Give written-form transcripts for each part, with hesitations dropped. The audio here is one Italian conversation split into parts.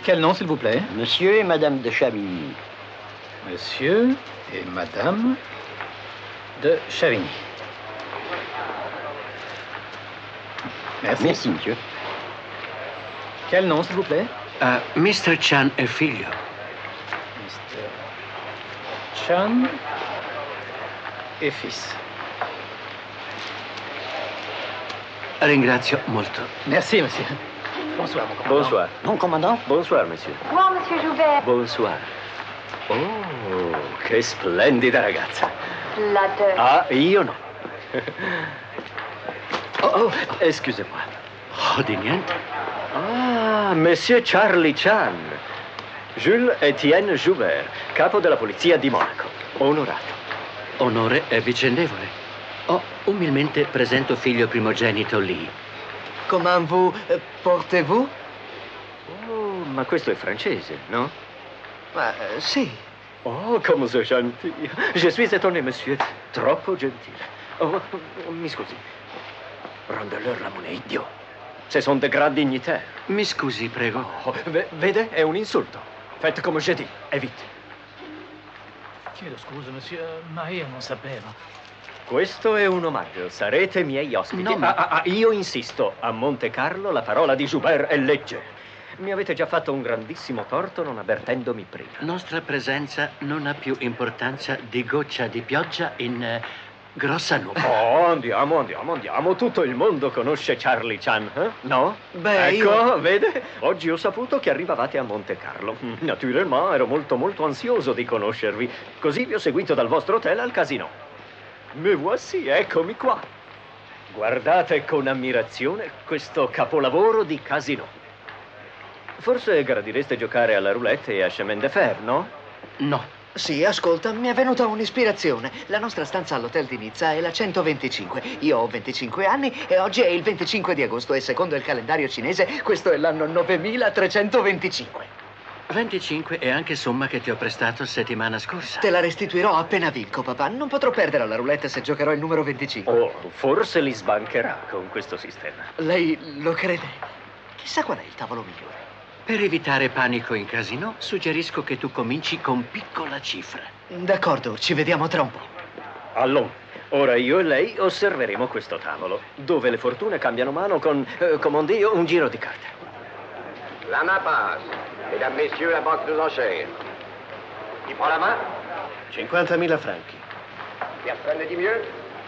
Quel nom, s'il vous plaît? Monsieur et Madame de Chavigny. Monsieur et Madame de Chavigny. Merci. Merci, monsieur. Quel nom, s'il vous plaît? Mr. Chan e figlio. Mr. Chan e fils. Ringrazio molto. Merci, monsieur. Bonsoir, mon commandant. Bonsoir. Mon commandant? Bonsoir, monsieur. Bonsoir, monsieur Joubert. Bonsoir. Oh, che splendida ragazza. Flatteur. Ah, io no. Oh, excusez-moi. Oh, di niente. Ah, Monsieur Charlie Chan. Jules Etienne Joubert, capo della polizia di Monaco. Onorato. Onore è vicendevole. Umilmente presento figlio primogenito Lee. Comment vous portez-vous? Oh, ma questo è francese, no? Sì. Oh, comme c'est gentil. Je suis étonné, monsieur. Troppo gentile. Oh, mi scusi. Rendez-leur la monnaie, idiot. Ce sont des grands dignitaires. Mi scusi, prego. Oh, vede? È un insulto. Faites comme je dis. E vite. Chiedo scusa, monsieur, ma io non sapevo. Questo è un omaggio. Sarete miei ospiti. No, ma... io insisto. A Monte Carlo la parola di Joubert è legge. Mi avete già fatto un grandissimo torto non avvertendomi prima. Nostra presenza non ha più importanza di goccia di pioggia in grossa nuvola. Oh, andiamo. Tutto il mondo conosce Charlie Chan, eh? No? Beh, ecco, vede? Oggi ho saputo che arrivavate a Monte Carlo. Naturalmente ero molto ansioso di conoscervi. Così vi ho seguito dal vostro hotel al casino. Me voici, eccomi qua. Guardate con ammirazione questo capolavoro di casino. Forse gradireste giocare alla roulette e a chemin de fer, no? No. Sì, ascolta, mi è venuta un'ispirazione. La nostra stanza all'hotel di Nizza è la 125. Io ho 25 anni e oggi è il 25 di agosto e secondo il calendario cinese questo è l'anno 9325. 25 è anche somma che ti ho prestato settimana scorsa. Te la restituirò appena vinco, papà. Non potrò perdere alla roulette se giocherò il numero 25. Oh, forse li sbancherà con questo sistema. Lei lo crede? Chissà qual è il tavolo migliore. Per evitare panico in casino, suggerisco che tu cominci con piccola cifra. D'accordo, ci vediamo tra un po'. Allora, ora io e lei osserveremo questo tavolo, dove le fortune cambiano mano con, come on dit, un giro di carte. La main passe. Mesdames, messieurs, la banque aux enchères. Qui prend la main? 50.000 franchi. Personne ne dit mieux?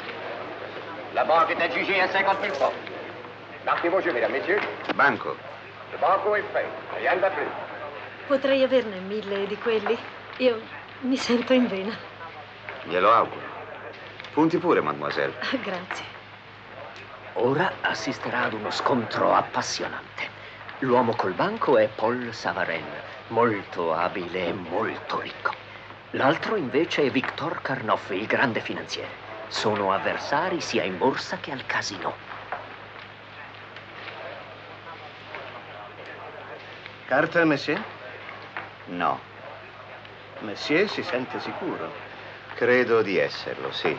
La banque est adjugée à 50 000 francs. Marquez vos jeux, mesdames, messieurs. Banco. Le banco est fait. Rien ne va plus. Potrei averne 1000 di quelli? Io mi sento in vena. Glielo auguro. Punti pure, mademoiselle. Grazie. Ora assisterà ad uno scontro appassionante. L'uomo col banco è Paul Savarin, molto abile e molto ricco. L'altro invece è Victor Karnoff, il grande finanziere. Sono avversari sia in borsa che al casino. Carta, monsieur? No. Monsieur si sente sicuro? Credo di esserlo, sì.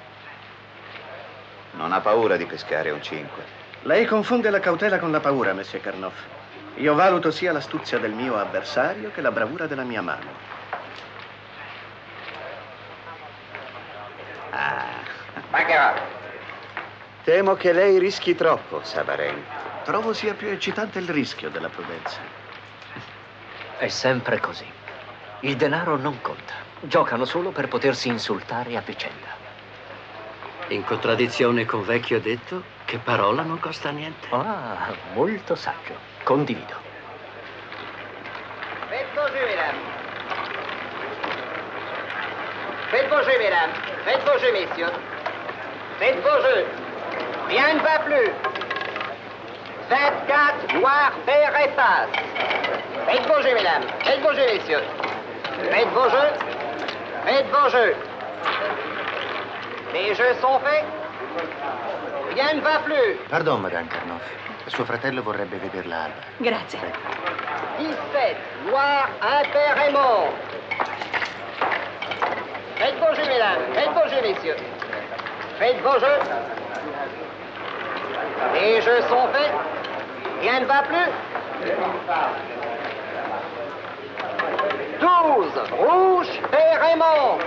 Non ha paura di pescare un 5. Lei confonde la cautela con la paura, monsieur Karnoff. Io valuto sia l'astuzia del mio avversario che la bravura della mia mano. Baccarat. Temo che lei rischi troppo, Savarin. Trovo sia più eccitante il rischio della prudenza. È sempre così. Il denaro non conta. Giocano solo per potersi insultare a vicenda. In contraddizione con vecchio detto, che parola non costa niente. Ah, molto saggio. Condivido. Faites vos jeux, mesdames. Faites vos jeux, mesdames. Faites vos jeux, messieurs. Faites vos jeux. Rien ne va plus. 24, noir, pair et face. Faites vos jeux, mesdames. Faites vos jeux, messieurs. Faites vos jeux. Faites vos jeux. Les jeux sont faits. Rien ne va plus. Pardon, madame Karnoff. Suo fratello vorrebbe vederla alba. Grazie. 17, noir, impair et mort. Faites vos jeux, mesdames. Faites vos jeux, messieurs. Faites vos jeux. Les jeux sont faits. Rien ne va plus. 12, Rouge et Raymond.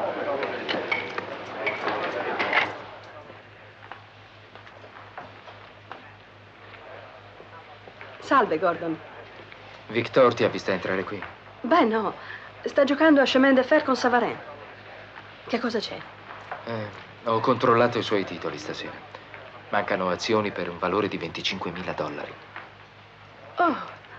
Salve, Gordon. Victor ti ha vista entrare qui? Beh, no. Sta giocando a chemin de fer con Savarin. Che cosa c'è? Ho controllato i suoi titoli stasera. Mancano azioni per un valore di $25.000. Oh.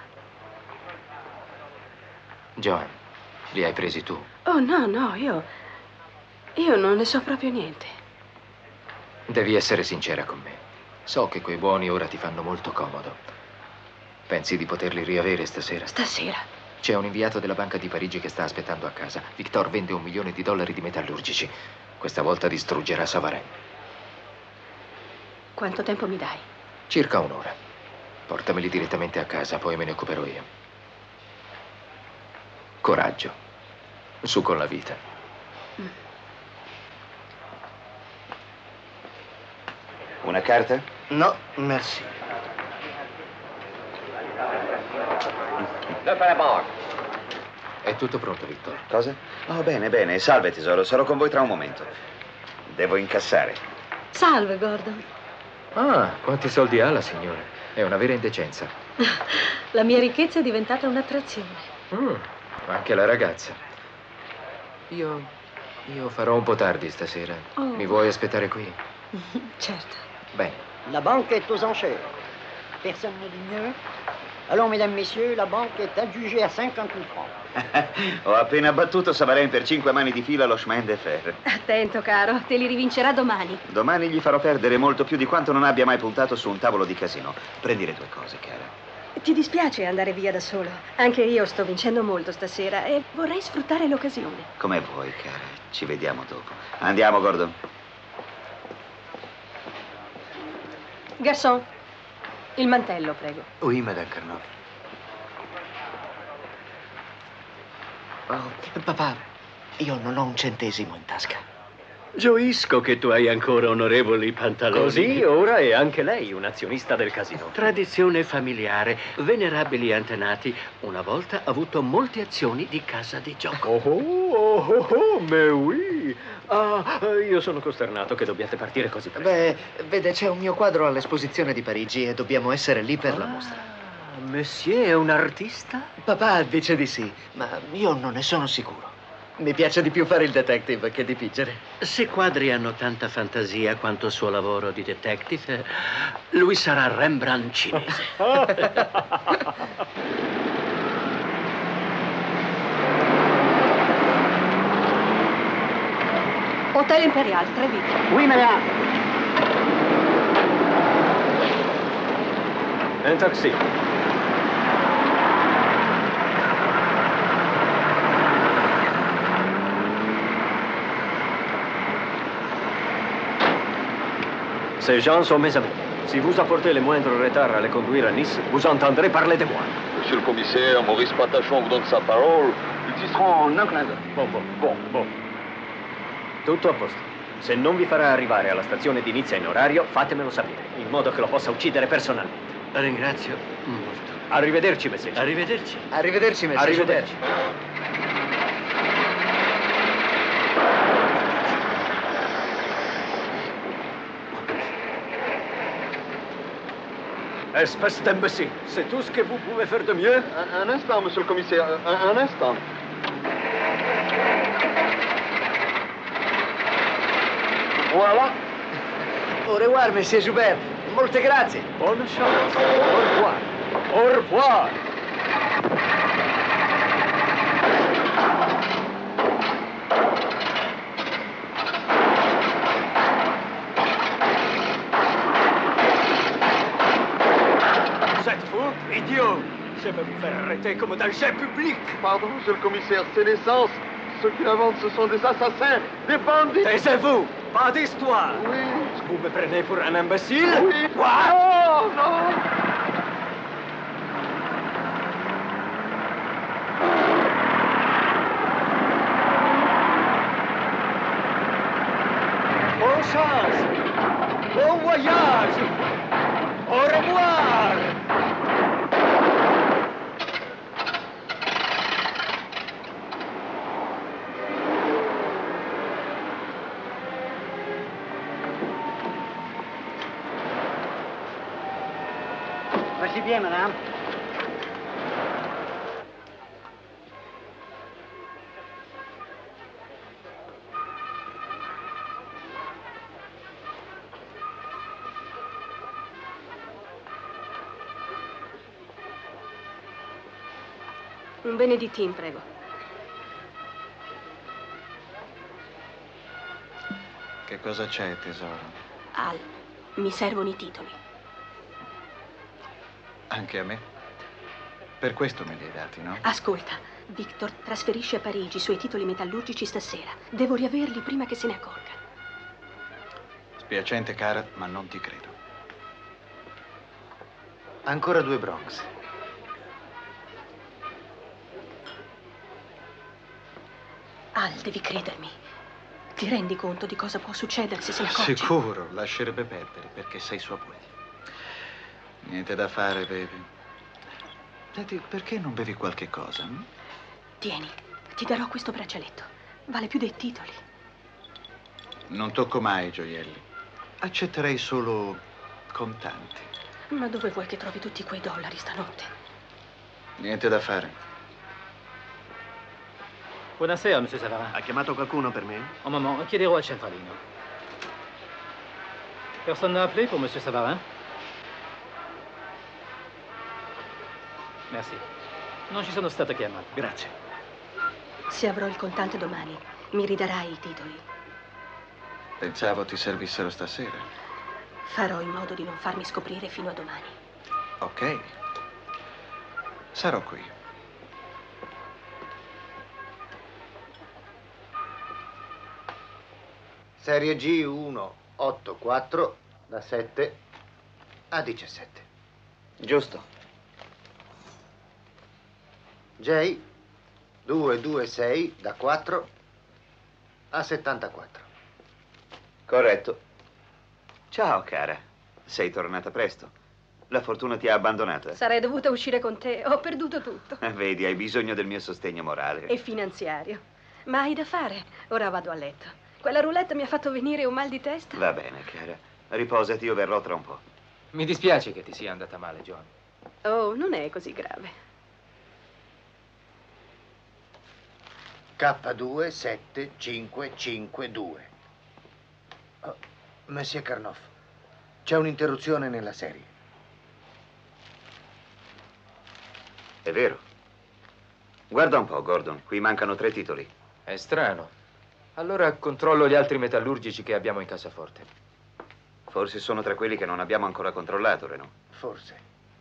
Joan, li hai presi tu? Oh, no, io non ne so proprio niente. Devi essere sincera con me. So che quei buoni ora ti fanno molto comodo. Pensi di poterli riavere stasera? Stasera? C'è un inviato della Banca di Parigi che sta aspettando a casa. Victor vende $1 milione di metallurgici. Questa volta distruggerà Savarin. Quanto tempo mi dai? Circa un'ora. Portameli direttamente a casa, poi me ne occuperò io. Coraggio. Su con la vita. Una carta? No, merci. È tutto pronto, Victor. Cosa? Oh, bene, bene. Salve, tesoro. Sarò con voi tra un momento. Devo incassare. Salve, Gordon. Ah, quanti soldi ha la signora? È una vera indecenza. La mia ricchezza è diventata un'attrazione. Anche la ragazza. Io farò un po' tardi stasera. Oh. Mi vuoi aspettare qui? Certo. Bene. La banque est aux enchères. Personne ne dit mieux. Allons, mesdames, messieurs, la banque est adjugée à 50 000 francs. Ho appena battuto Savarin per 5 mani di fila allo chemin de fer. Attento, caro, te li rivincerà domani. Domani gli farò perdere molto più di quanto non abbia mai puntato su un tavolo di casino. Prendi le tue cose, cara. Ti dispiace andare via da solo? Anche io sto vincendo molto stasera e vorrei sfruttare l'occasione. Come vuoi, cara. Ci vediamo dopo. Andiamo, Gordon. Garçon, il mantello, prego. Oui, Madame Carnot. Oh, papà, io non ho un centesimo in tasca. Gioisco che tu hai ancora onorevoli pantaloni. Così ora è anche lei un azionista del casino. Tradizione familiare, venerabili antenati. Una volta avuto molte azioni di casa di gioco. Mais oui. Ah, io sono costernato che dobbiate partire così presto. Beh, vede, c'è un mio quadro all'esposizione di Parigi e dobbiamo essere lì per la mostra. Monsieur è un artista? Papà dice di sì, ma io non ne sono sicuro. Mi piace di più fare il detective che dipingere. Se quadri hanno tanta fantasia quanto il suo lavoro di detective, lui sarà Rembrandt cinese. Hotel Imperial, 3 vite. Oui, madame. Un taxi. Ces gens sont mes amis. Si vous apportez le moindre retard à les conduire à Nice, vous entendrez parler de moi. Monsieur le commissaire, Maurice Patachon vous donne sa parole. Ils y seront en un clin d'œil. Bon. Tutto a posto. Se non vi farà arrivare alla stazione di Nizza in orario, fatemelo sapere, in modo che lo possa uccidere personalmente. Ringrazio molto. Arrivederci, messie. Arrivederci. Arrivederci, messie. Arrivederci. Espèce d'imbécile, c'est tout ce que vous pouvez faire de mieux? Un instant, monsieur le commissaire, un instant. Voilà. Au revoir, monsieur Joubert. Molte grazie. Bonne chance. Au revoir. Au revoir. Vous êtes fou, idiot. Je vais vous faire arrêter comme danger public. Pardon, monsieur le commissaire, c'est l'essence. Ceux qui la vendent, ce sont des assassins, des bandits. Taisez-vous. Pas d'histoire. Oui. Vous me prenez pour un imbécile? Oui. Quoi? Oh, non. Bonne chance. Bon voyage. Au revoir. Merci bien, madame. Un Benedettin, prego. Che cosa c'è, tesoro? Al, mi servono i titoli. Anche a me? Per questo me li hai dati, no? Ascolta, Victor trasferisce a Parigi i suoi titoli metallurgici stasera. Devo riaverli prima che se ne accorga. Spiacente, cara, ma non ti credo. Ancora 2 Bronx. Al, devi credermi. Ti rendi conto di cosa può succedere se se ne accorge? Sicuro, lascerebbe perdere, perché sei sua moglie. Niente da fare, baby. Senti, perché non bevi qualche cosa? Hm? Tieni, ti darò questo braccialetto. Vale più dei titoli. Non tocco mai i gioielli. Accetterei solo contanti. Ma dove vuoi che trovi tutti quei dollari stanotte? Niente da fare. Buonasera, monsieur Savarin. Ha chiamato qualcuno per me? Un moment, chiederò al centralino. Personne n'a appelé pour monsieur Savarin? Merci. Non ci sono state chiamate. Grazie. Se avrò il contante domani, mi ridarai i titoli. Pensavo ti servissero stasera. Farò in modo di non farmi scoprire fino a domani. Ok. Sarò qui. Serie G 184 da 7 a 17. Giusto. J 226 da 4 a 74. Corretto. Ciao, cara. Sei tornata presto. La fortuna ti ha abbandonata. Sarei dovuta uscire con te. Ho perduto tutto. Vedi, hai bisogno del mio sostegno morale. E finanziario. Ma hai da fare. Ora vado a letto. Quella roulette mi ha fatto venire un mal di testa. Va bene, cara. Riposati, io verrò tra un po'. Mi dispiace che ti sia andata male, John. Oh, non è così grave. K27552. Oh, Monsieur Karnoff, c'è un'interruzione nella serie. È vero. Guarda un po', Gordon. Qui mancano 3 titoli. È strano. Allora controllo gli altri metallurgici che abbiamo in cassaforte. Forse sono tra quelli che non abbiamo ancora controllato, Renaud. Forse.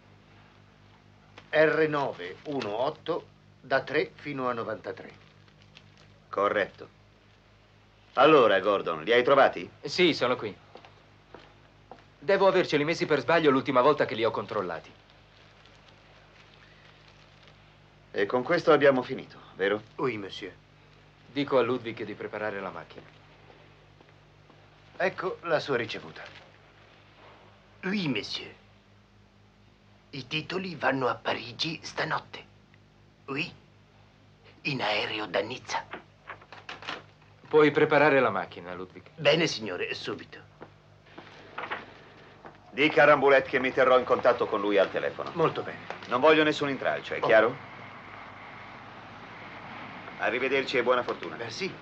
R918 da 3 fino a 93. Corretto. Allora, Gordon, li hai trovati? Sì, sono qui. Devo averceli messi per sbaglio l'ultima volta che li ho controllati. E con questo abbiamo finito, vero? Oui, monsieur. Dico a Ludwig di preparare la macchina. Ecco la sua ricevuta. Oui, monsieur. I titoli vanno a Parigi stanotte. Oui. In aereo da Nizza. Puoi preparare la macchina, Ludwig. Bene, signore, subito. Dica a Rambouillet che mi terrò in contatto con lui al telefono. Molto bene. Non voglio nessun intralcio, è chiaro? Arrivederci e buona fortuna. Merci.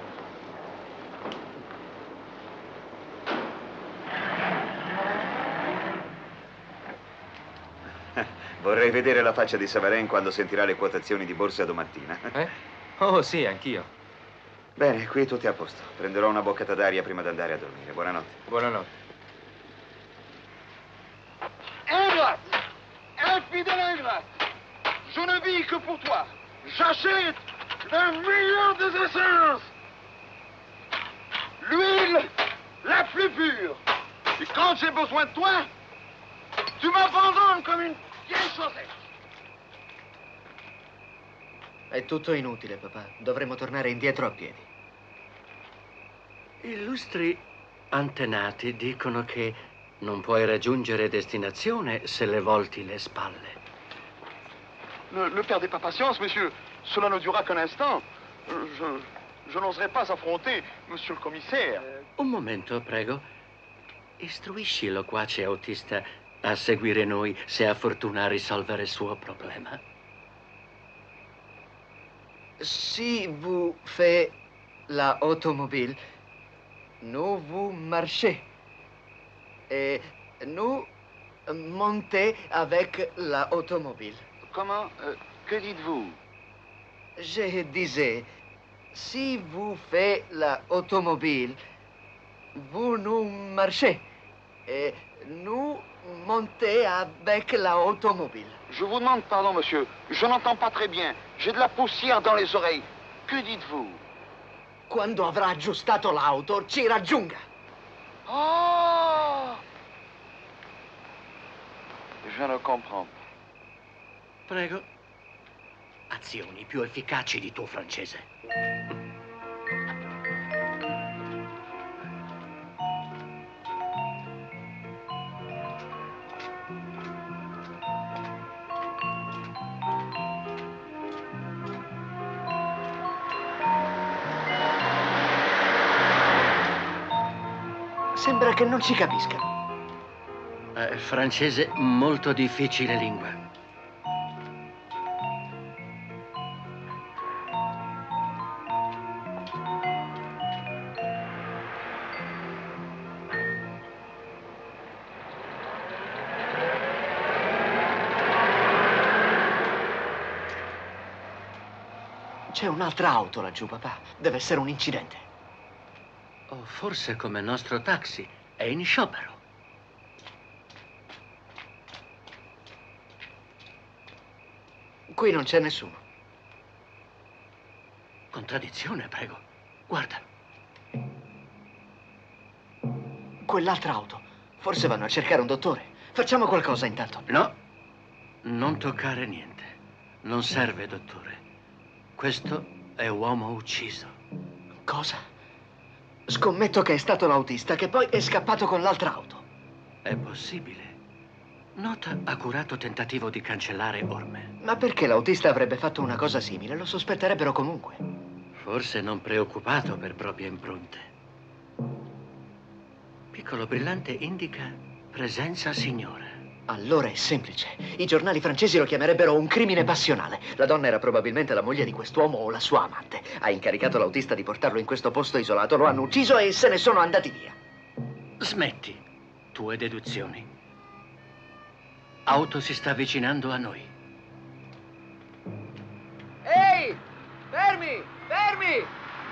Vorrei vedere la faccia di Savarin quando sentirà le quotazioni di borsa domattina. Oh, sì, anch'io. Bene, qui tutto è a posto. Prenderò una boccata d'aria prima di andare a dormire. Buonanotte. Buonanotte. Ingrat! Infidèle ingrat! Je ne vis que pour toi. J'achète le meilleur des essences. L'huile la plus pure. Et quand j'ai besoin de toi, tu m'abandonnes comme une vieille chaussette. È tutto inutile, papà. Dovremo tornare indietro a piedi. Illustri antenati dicono che non puoi raggiungere destinazione se le volti le spalle. Ne perdez pas patience, monsieur. Cela ne durera qu'un instant. Je n'oserais pas affronter monsieur le commissaire. Un momento, prego. Istruisci il loquace autista a seguire noi se ha fortuna a risolvere il suo problema. Si vous fait la automobile, nous vous marchez. Et nous montez avec la automobile. Comment? Que dites-vous? Je disais, si vous faites la automobile, vous nous marchez. Et nous montez avec la automobile. Je vous demande pardon, monsieur. Je n'entends pas très bien. J'ai de la poussière dans les oreilles. Que dites-vous? Quando avrà aggiustato l'auto, ci raggiunga. Oh! Je ne comprends pas. Prego. Azioni più efficaci di tuo francese. Sembra che non ci capiscano. Francese molto difficile lingua. C'è un'altra auto laggiù, papà. Deve essere un incidente. O forse come il nostro taxi è in sciopero. Qui non c'è nessuno. Contraddizione, prego. Guarda. Quell'altra auto. Forse vanno a cercare un dottore. Facciamo qualcosa intanto. No. Non toccare niente. Non serve, dottore. Questo è uomo ucciso. Cosa? Scommetto che è stato l'autista che poi è scappato con l'altra auto. È possibile. Nota accurato tentativo di cancellare orme. Ma perché l'autista avrebbe fatto una cosa simile? Lo sospetterebbero comunque. Forse non preoccupato per proprie impronte. Piccolo brillante indica presenza signore. Allora è semplice. I giornali francesi lo chiamerebbero un crimine passionale. La donna era probabilmente la moglie di quest'uomo o la sua amante. Ha incaricato l'autista di portarlo in questo posto isolato, lo hanno ucciso e se ne sono andati via. Smetti. Tue deduzioni. Auto si sta avvicinando a noi. Ehi! Fermi! Fermi!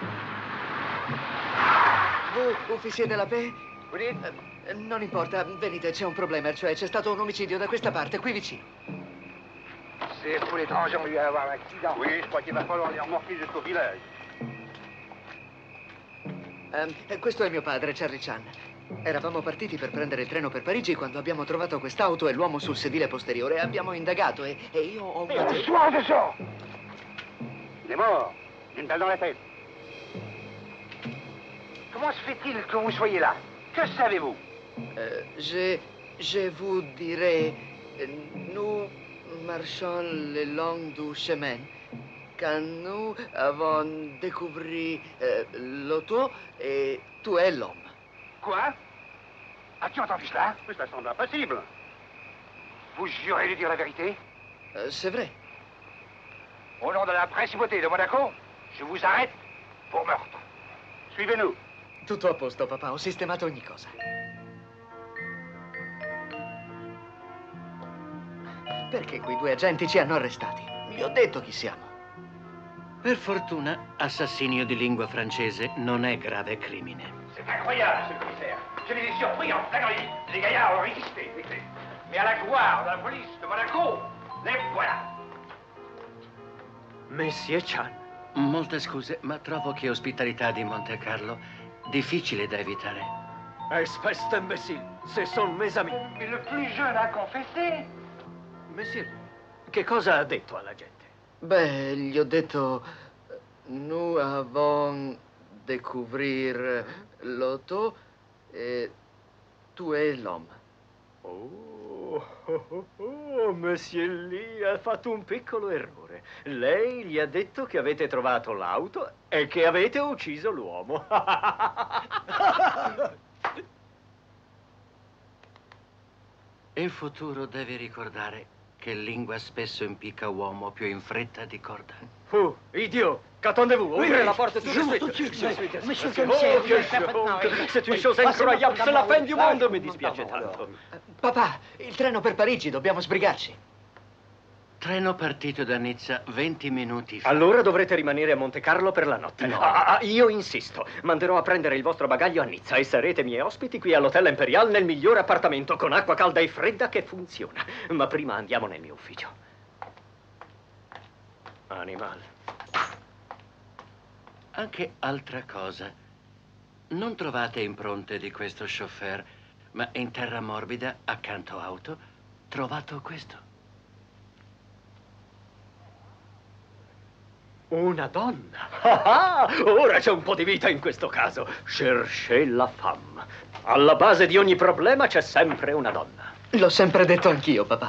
Vous officier de la paix? Non importa, venite, c'è un problema, cioè c'è stato un omicidio da questa parte, qui vicino. C'est pour l'étranger, on lui a avoir un accident. Oui, je crois qu'il va falloir les remorquer jusqu'au village. Questo è mio padre, Charlie Chan. Eravamo partiti per prendere il treno per Parigi quando abbiamo trovato quest'auto e l'uomo sul sedile posteriore. Abbiamo indagato e io ho... Sois de ça! Il est mort, une balle dans la tête. Comment se fait-il que vous soyez là? Que savez-vous? Je vous dirai, nous marchons le long du chemin. Quand nous avons découvert l'auto et tu es l'homme. Quoi? As-tu entendu cela? Mais ça semble impossible. Vous jurez de dire la vérité? C'est vrai. Au nom de la principauté de Monaco, je vous arrête pour meurtre. Suivez-nous. Tutto a posto, papà. Ho sistemato ogni cosa. Perché quei due agenti ci hanno arrestati? Gli ho detto chi siamo. Per fortuna, assassinio di lingua francese non è grave crimine. C'est incroyable, monsieur le commissaire. Je les ai surpris en flagrant délit. Les gaillards ont résisté. Mais à la gloire de la police de Monaco, les voilà. Monsieur Chan. Molte scuse, ma trovo che ospitalità di Monte Carlo difficile da evitare. Espèce d'imbécile, ce sont mes amis. Mais le plus jeune a confessé. Monsieur, che cosa ha detto alla gente? Beh, gli ho detto... Nous avons découvert l'auto et tu es l'homme. Monsieur Lee ha fatto un piccolo errore. Lei gli ha detto che avete trovato l'auto e che avete ucciso l'uomo. In futuro devi ricordare che lingua spesso impicca uomo più in fretta di corda. Idiot! Qu'attendez-vous? Ouvrez la porte tout de suite! C'est une chose incroyable, c'est la fin du mondo, mi dispiace tanto. Papà, il treno per Parigi, dobbiamo sbrigarci. Treno partito da Nizza 20 minuti fa. Allora dovrete rimanere a Monte Carlo per la notte. No. Io insisto. Manderò a prendere il vostro bagaglio a Nizza e sarete miei ospiti qui all'Hotel Imperial nel migliore appartamento con acqua calda e fredda che funziona. Ma prima andiamo nel mio ufficio. Animal. Anche altra cosa. Non trovate impronte di questo chauffeur, ma in terra morbida, accanto auto, trovato questo. Una donna? Ah, ora c'è un po' di vita in questo caso. Cherchez la femme. Alla base di ogni problema c'è sempre una donna. L'ho sempre detto anch'io, papà.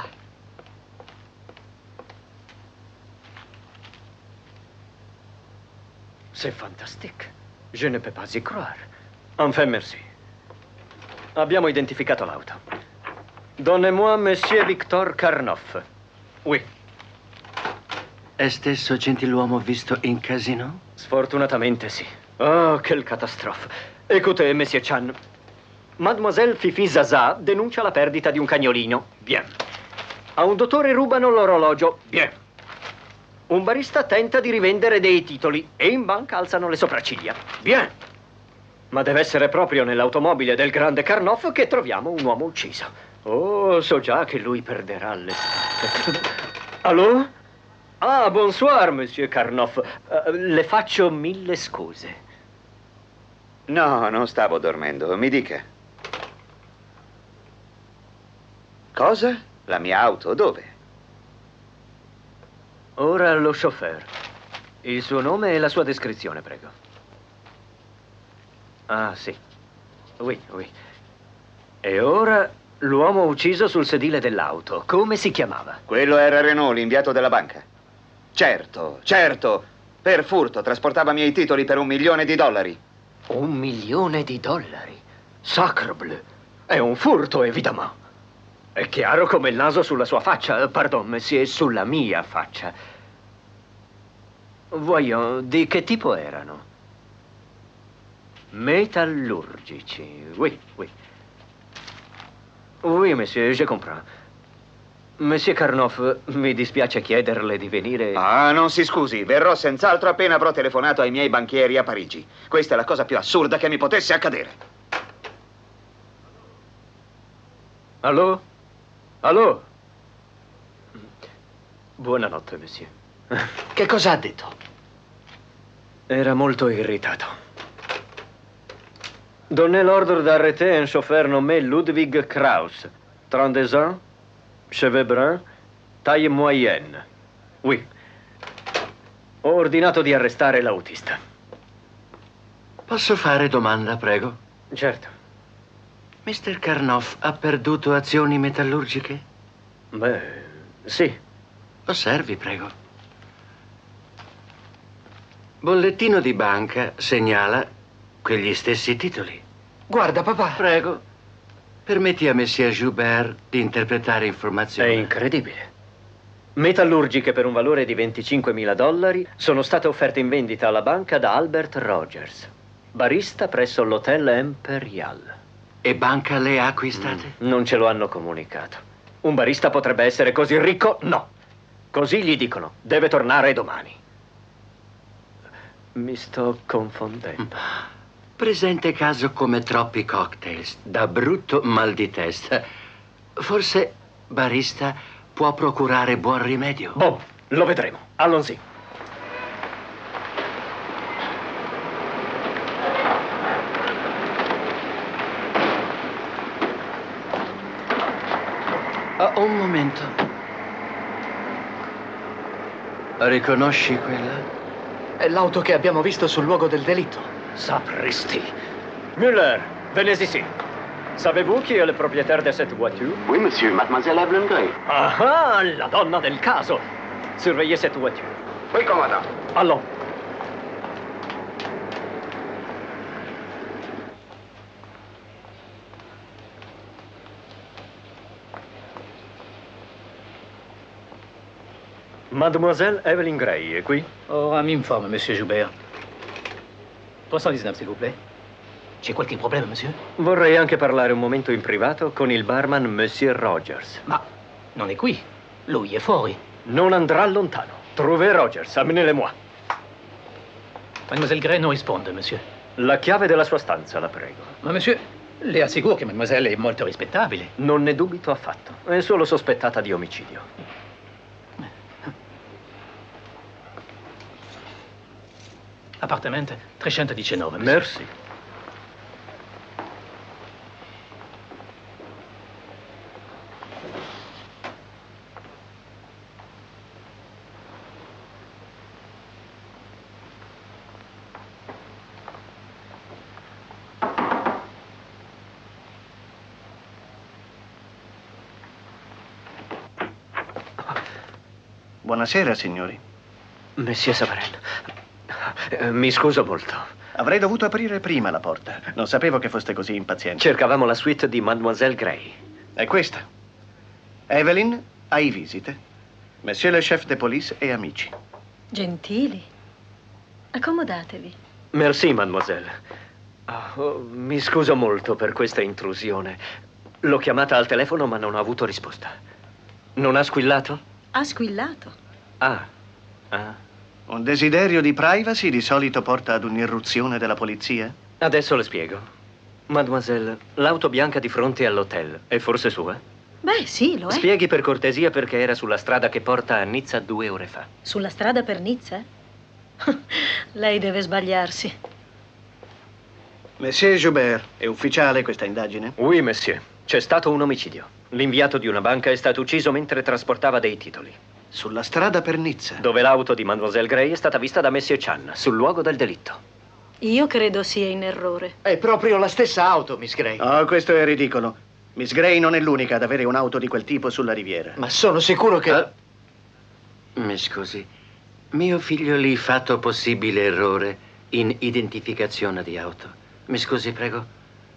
C'est fantastique. Je ne peux pas y croire. Enfin, merci. Abbiamo identificato l'auto. Donnez-moi Monsieur Victor Karnoff. Oui. È stesso gentiluomo visto in casino? Sfortunatamente sì. Oh, quelle catastrophe. Écoutez, Monsieur Chan. Mademoiselle Fifi Zaza denuncia la perdita di un cagnolino. Bien. A un dottore rubano l'orologio. Bien. Un barista tenta di rivendere dei titoli e in banca alzano le sopracciglia. Bien. Ma deve essere proprio nell'automobile del grande Karnoff che troviamo un uomo ucciso. Oh, so già che lui perderà le scarpe. Allô? Ah, bonsoir, Monsieur Karnoff. Le faccio 1000 scuse. No, non stavo dormendo. Mi dica. Cosa? La mia auto? Dove? Ora lo chauffeur. Il suo nome e la sua descrizione, prego. Ah, sì. Oui, oui. E ora l'uomo ucciso sul sedile dell'auto. Come si chiamava? Quello era Renault, l'inviato della banca. Certo, certo. Per furto trasportava miei titoli per $1 milione. $1 milione? Sacrebleu. È un furto, évidemment. È chiaro come il naso sulla sua faccia. Pardon, monsieur, sulla mia faccia. Voyons, di che tipo erano? Metallurgici. Oui, oui. Oui, monsieur, je comprends. Monsieur Karnoff, mi dispiace chiederle di venire... Ah, non si scusi. Verrò senz'altro appena avrò telefonato ai miei banchieri a Parigi. Questa è la cosa più assurda che mi potesse accadere. Allô? Allô? Buonanotte, monsieur. Che cosa ha detto? Era molto irritato. Donnez l'ordre d'arrêter un chauffeur nommé Ludwig Kraus. 32 ans, cheveux bruns, taille moyenne. Oui. Ho ordinato di arrestare l'autista. Posso fare domanda, prego? Certo. Mr. Karnoff ha perduto azioni metallurgiche? Beh, sì. Osservi, prego. Bollettino di banca segnala quegli stessi titoli. Guarda, papà. Prego, permetti a Monsieur Joubert di interpretare informazioni. È incredibile. Metallurgiche per un valore di $25.000 sono state offerte in vendita alla banca da Albert Rogers, barista presso l'Hotel Imperial. E banca le ha acquistate? Non ce lo hanno comunicato. Un barista potrebbe essere così ricco? No. Così gli dicono. Deve tornare domani. Mi sto confondendo. Presente caso come troppi cocktails, da brutto mal di testa. Forse barista può procurare buon rimedio. Boh, lo vedremo. Allons-y. Un momento. Riconosci quella? È l'auto che abbiamo visto sul luogo del delitto. Sapristi. Müller, venez ici. Savez-vous qui est le propriétaire de cette voiture? Oui, monsieur, mademoiselle Evelyn Gray. Ah, la donna del caso. Surveillez cette voiture. Oui, commandant. Allons. Mademoiselle Evelyn Gray è qui? Ora mi informe, Monsieur Joubert. 319, s'il vous plaît. C'è qualche problema, monsieur? Vorrei anche parlare un momento in privato con il barman Monsieur Rogers. Ma non è qui. Lui è fuori. Non andrà lontano. Trouvez Rogers, amenez-le-moi. Mademoiselle Gray non risponde, monsieur. La chiave della sua stanza, la prego. Ma monsieur, le assicuro che mademoiselle è molto rispettabile. Non ne dubito affatto. È solo sospettata di omicidio. Appartamento 319, monsieur. Merci. Buonasera, signori. Monsieur Savarin, mi scuso molto. Avrei dovuto aprire prima la porta. Non sapevo che foste così impaziente. Cercavamo la suite di Mademoiselle Gray. È questa. Evelyn, hai visite. Monsieur le chef de police e amici. Gentili. Accomodatevi. Merci, mademoiselle. Mi scuso molto per questa intrusione. L'ho chiamata al telefono, ma non ho avuto risposta. Non ha squillato? Ha squillato. Ah. Un desiderio di privacy di solito porta ad un'irruzione della polizia? Adesso le spiego. Mademoiselle, l'auto bianca di fronte all'hotel è forse sua? Beh, sì, lo è. Spieghi per cortesia perché era sulla strada che porta a Nizza 2 ore fa. Sulla strada per Nizza? Lei deve sbagliarsi. Monsieur Joubert, è ufficiale questa indagine? Oui, monsieur. C'è stato un omicidio. L'inviato di una banca è stato ucciso mentre trasportava dei titoli. Sulla strada per Nizza? Dove l'auto di Mademoiselle Gray è stata vista da Monsieur Chan, sul luogo del delitto. Io credo sia in errore. È proprio la stessa auto, Miss Gray. Oh, questo è ridicolo. Miss Gray non è l'unica ad avere un'auto di quel tipo sulla riviera. Ma sono sicuro che... Mi scusi, mio figlio lì fatto possibile errore in identificazione di auto. Mi scusi, prego.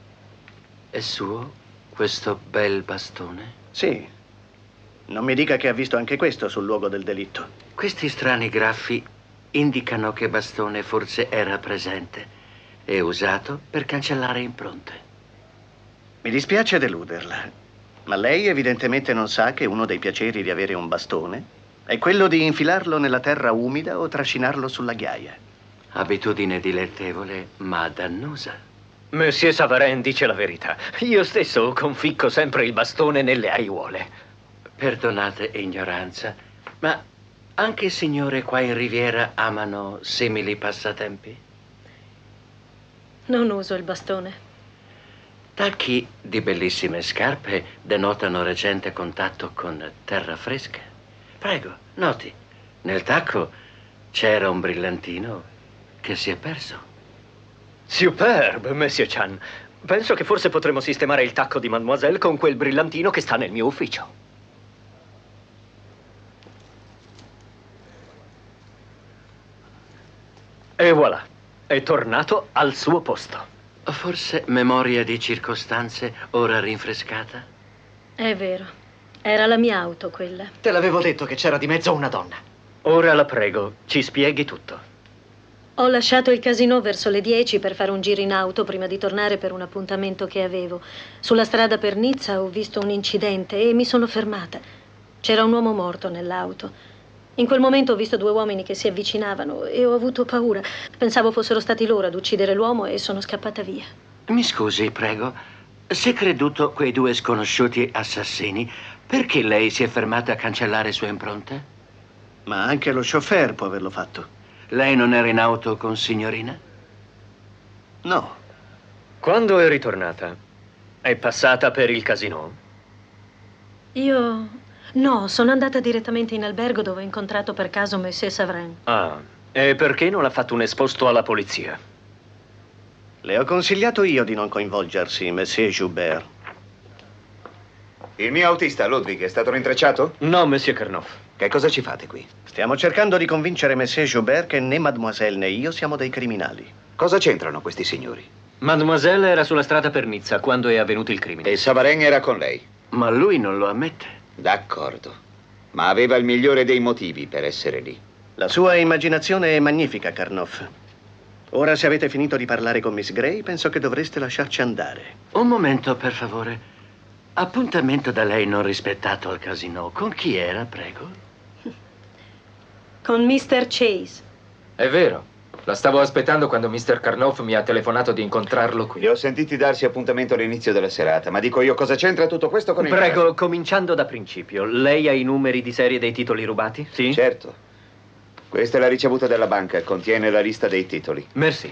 È suo questo bel bastone? Sì. Non mi dica che ha visto anche questo sul luogo del delitto. Questi strani graffi indicano che bastone forse era presente e usato per cancellare impronte. Mi dispiace deluderla, ma lei evidentemente non sa che uno dei piaceri di avere un bastone è quello di infilarlo nella terra umida o trascinarlo sulla ghiaia. Abitudine dilettevole, ma dannosa. Monsieur Savarin dice la verità. Io stesso conficco sempre il bastone nelle aiuole. Perdonate ignoranza, ma anche i signori qua in Riviera amano simili passatempi? Non uso il bastone. Tacchi di bellissime scarpe denotano recente contatto con terra fresca. Prego, noti, nel tacco c'era un brillantino che si è perso. Superb, Monsieur Chan. Penso che forse potremmo sistemare il tacco di Mademoiselle con quel brillantino che sta nel mio ufficio. E voilà, è tornato al suo posto. Forse memoria di circostanze ora rinfrescata? È vero. Era la mia auto, quella. Te l'avevo detto che c'era di mezzo una donna. Ora la prego, ci spieghi tutto. Ho lasciato il casinò verso le 10 per fare un giro in auto prima di tornare per un appuntamento che avevo. Sulla strada per Nizza ho visto un incidente e mi sono fermata. C'era un uomo morto nell'auto. In quel momento ho visto due uomini che si avvicinavano e ho avuto paura. Pensavo fossero stati loro ad uccidere l'uomo e sono scappata via. Mi scusi, prego. Se creduto quei due sconosciuti assassini, perché lei si è fermata a cancellare sue impronte? Ma anche lo chauffeur può averlo fatto. Lei non era in auto con signorina? No. Quando è ritornata? È passata per il casinò? Io... no, sono andata direttamente in albergo dove ho incontrato per caso Monsieur Savarin. Ah, e perché non ha fatto un esposto alla polizia? Le ho consigliato io di non coinvolgersi, Monsieur Joubert. Il mio autista, Ludwig, è stato rintrecciato? No, Monsieur Kernoff. Che cosa ci fate qui? Stiamo cercando di convincere Monsieur Joubert che né Mademoiselle né io siamo dei criminali. Cosa c'entrano questi signori? Mademoiselle era sulla strada per Nizza quando è avvenuto il crimine. E Savarin era con lei? Ma lui non lo ammette. D'accordo. Ma aveva il migliore dei motivi per essere lì. La sua immaginazione è magnifica, Karnoff. Ora, se avete finito di parlare con Miss Gray, penso che dovreste lasciarci andare. Un momento, per favore. Appuntamento da lei non rispettato al casino. Con chi era, prego? Con Mr. Chase. È vero. La stavo aspettando quando Mr. Karnoff mi ha telefonato di incontrarlo qui. Li ho sentiti darsi appuntamento all'inizio della serata, ma dico io, cosa c'entra tutto questo con il Prego, caso? cominciando da principio. Lei ha i numeri di serie dei titoli rubati? Sì? Certo. Questa è la ricevuta della banca, contiene la lista dei titoli. Merci.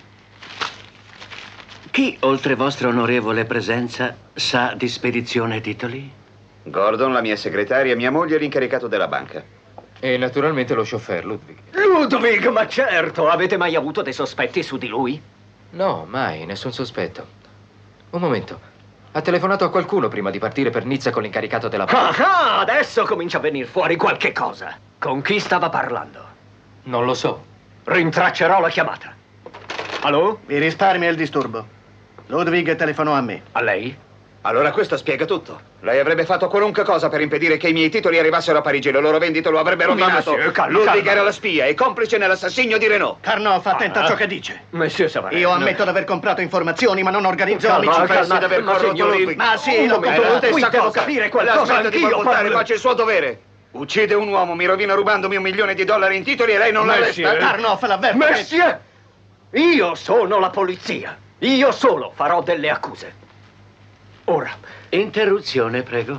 Chi, oltre vostra onorevole presenza, sa di spedizione titoli? Gordon, la mia segretaria, mia moglie e l'incaricato della banca. E naturalmente lo chauffeur, Ludwig. Ludwig, ma certo! Avete mai avuto dei sospetti su di lui? No, mai, nessun sospetto. Un momento. Ha telefonato a qualcuno prima di partire per Nizza con l'incaricato della banca. Ah, adesso comincia a venire fuori qualche cosa. Con chi stava parlando? Non lo so. Rintraccerò la chiamata. Allo? Vi risparmia il disturbo. Ludwig telefonò a me. A lei? Allora questo spiega tutto. Lei avrebbe fatto qualunque cosa per impedire che i miei titoli arrivassero a Parigi. La loro vendita lo avrebbe rovinato. Monsieur, calma, Ludwig calma. era la spia e complice nell'assassinio di Renault. Karnoff, attenta a ciò che dice. Monsieur Savary. Io ammetto di aver comprato informazioni, ma non organizzo Calma, omicidi. Confessi di aver ma corrotto signori, Ludwig. Ma sì, un l'ho momento, comprato. qui devo capire qualcosa. La smetta di Anch'io borbottare, parlo. faccia il suo dovere. Uccide un uomo, mi rovina rubandomi $1 milione in titoli e lei non la Monsieur. arresta. Karnoff, l'avverto. Monsieur! Io sono la polizia. Io solo farò delle accuse. Ora. Interruzione, prego.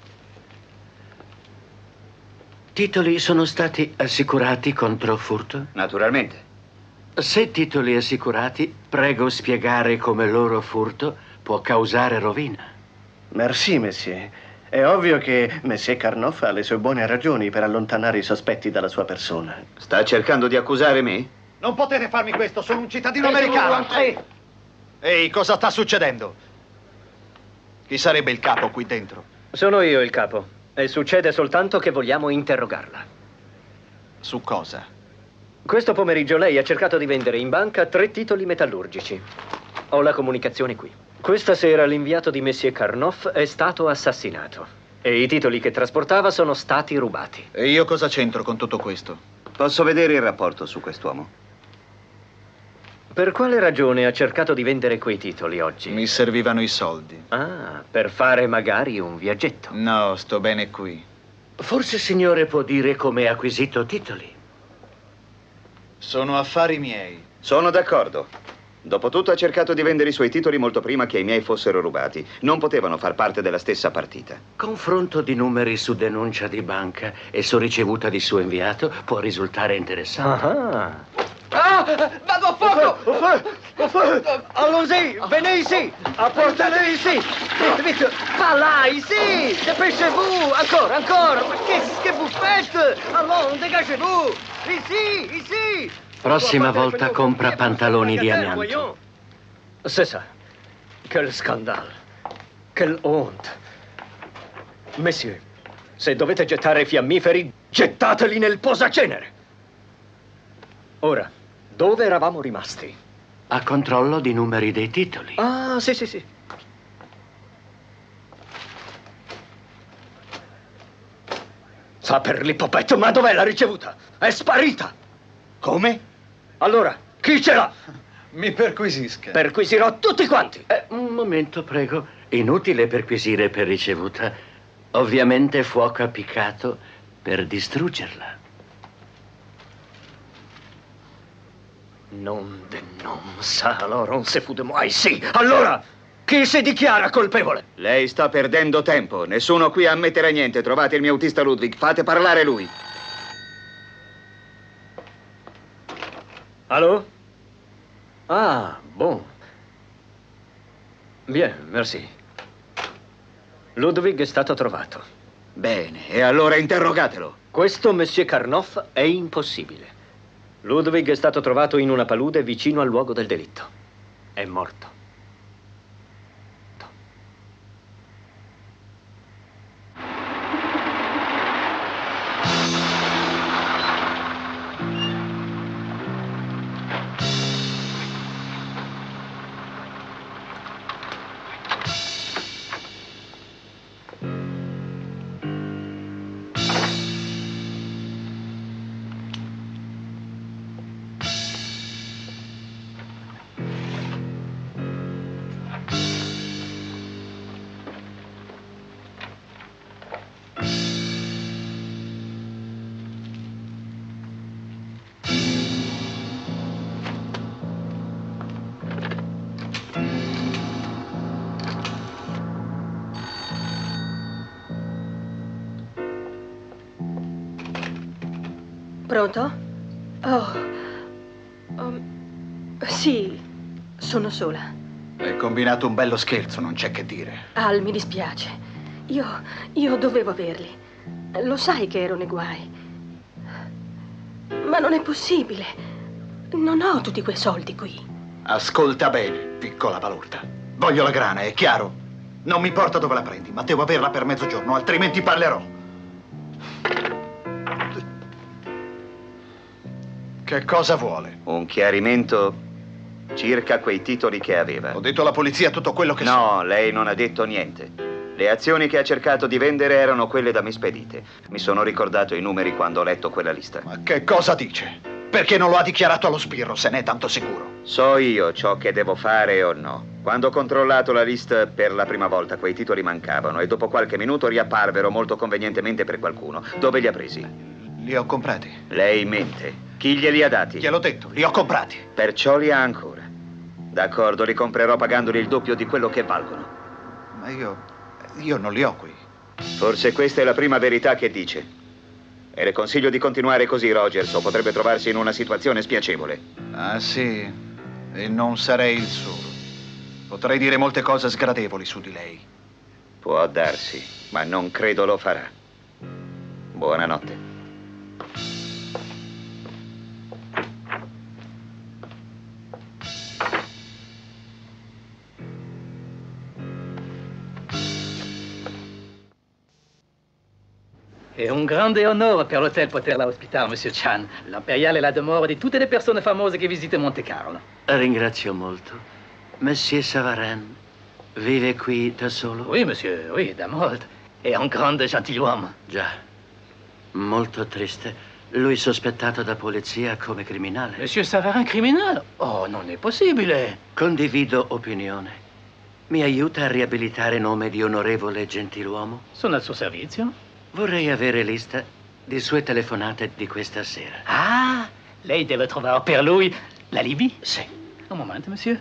Titoli sono stati assicurati contro furto? Naturalmente. Se titoli assicurati, prego spiegare come loro furto può causare rovina. Merci, monsieur. È ovvio che Monsieur Karnoff ha le sue buone ragioni per allontanare i sospetti dalla sua persona. Sta cercando di accusare me? Non potete farmi questo, sono un cittadino americano. Ehi, cosa sta succedendo? Chi sarebbe il capo qui dentro? Sono io il capo. E succede soltanto che vogliamo interrogarla. Su cosa? Questo pomeriggio lei ha cercato di vendere in banca 3 titoli metallurgici. Ho la comunicazione qui. Questa sera l'inviato di Monsieur Karnoff è stato assassinato. E i titoli che trasportava sono stati rubati. E io cosa c'entro con tutto questo? Posso vedere il rapporto su quest'uomo? Per quale ragione ha cercato di vendere quei titoli oggi? Mi servivano i soldi. Ah, per fare magari un viaggetto. No, sto bene qui. Forse, signore, può dire come ha acquisito titoli. Sono affari miei. Sono d'accordo. Dopotutto ha cercato di vendere i suoi titoli molto prima che i miei fossero rubati. Non potevano far parte della stessa partita. Confronto di numeri su denuncia di banca e su ricevuta di suo inviato può risultare interessante. Ah, vado a fuoco! Allons-y, venez ici, apportez-le ici. Vite, vite, pas là, ici, dépêchez-vous, encore, ma qu'est-ce que vous faites? Allons, dégagez-vous, ici. Prossima volta compra pantaloni di amianto. C'est ça. Quel scandale. Quelle honte. Messieurs, se dovete gettare fiammiferi, gettateli nel posacenere. Ora, dove eravamo rimasti? A controllo di numeri dei titoli. Ah, sì. Sa per l'ippopetto, ma dov'è la ricevuta? È sparita! Come? Allora, chi ce l'ha? Mi perquisisca. Perquisirò tutti quanti. Un momento, prego. Inutile perquisire per ricevuta. Ovviamente fuoco appiccato per distruggerla. Non sa, allora non se fu de moi. Sì, allora, chi si dichiara colpevole? Lei sta perdendo tempo. Nessuno qui ammetterà niente. Trovate il mio autista Ludwig. Fate parlare lui. Allô? Ah, bon. Bien, merci. Ludwig è stato trovato. Bene, e allora interrogatelo. Questo Monsieur Karnoff è impossibile. Ludwig è stato trovato in una palude vicino al luogo del delitto. È morto. Pronto? Sì, sono sola. Hai combinato un bello scherzo, non c'è che dire. Al, mi dispiace. Io dovevo averli. Lo sai che ero nei guai. Ma non è possibile. Non ho tutti quei soldi qui. Ascolta bene, piccola balorda. Voglio la grana, è chiaro? Non mi importa dove la prendi, ma devo averla per mezzogiorno, altrimenti parlerò. Che cosa vuole? Un chiarimento circa quei titoli che aveva. Ho detto alla polizia tutto quello che so. No, lei non ha detto niente. Le azioni che ha cercato di vendere erano quelle da me spedite. Mi sono ricordato i numeri quando ho letto quella lista. Ma che cosa dice? Perché non lo ha dichiarato allo Sbirro, se n'è tanto sicuro? So io ciò che devo fare o no. Quando ho controllato la lista per la prima volta, quei titoli mancavano e dopo qualche minuto riapparvero molto convenientemente per qualcuno. Dove li ha presi? Li ho comprati. Lei mente. Chi glieli ha dati? Gliel'ho detto, li ho comprati. Perciò li ha ancora. D'accordo, li comprerò pagandoli il doppio di quello che valgono. Ma io non li ho qui. Forse questa è la prima verità che dice. E le consiglio di continuare così, Rogers, o potrebbe trovarsi in una situazione spiacevole. Ah, sì? E non sarei il solo. Potrei dire molte cose sgradevoli su di lei. Può darsi, ma non credo lo farà. Buonanotte. È un grande onore per l'hotel poterla ospitare, Monsieur Chan. L'Imperiale è la dimora di tutte le persone famose che visitano Monte Carlo. Ringrazio molto. Monsieur Savarin vive qui da solo? Oui, monsieur, oui, da molto. È un grande gentiluomo. Già. Molto triste. Lui sospettato da polizia come criminale. Monsieur Savarin criminale? Oh, non è possibile. Condivido opinione. Mi aiuta a riabilitare nome di onorevole gentiluomo? Sono al suo servizio. Vorrei avere lista di sue telefonate di questa sera. Ah, lei deve trovare per lui l'alibi? Sì. Un momento, monsieur.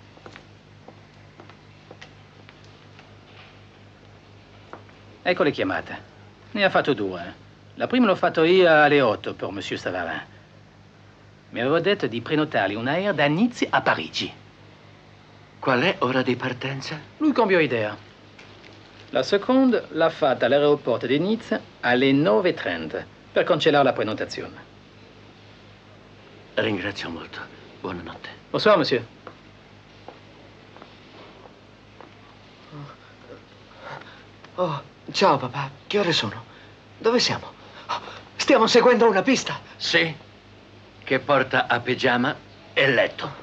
Ecco le chiamate. Ne ha fatto 2. La prima l'ho fatto io alle 8 per Monsieur Savarin. Mi avevo detto di prenotargli un aereo da Nice a Parigi. Qual è ora di partenza? Lui cambiò idea. La seconda l'ha fatta all'aeroporto di Nice alle 9:30 per cancellare la prenotazione. Ringrazio molto. Buonanotte. Bonsoir, monsieur. Oh, ciao papà. Che ore sono? Dove siamo? Oh, stiamo seguendo una pista. Sì, che porta a pigiama e letto.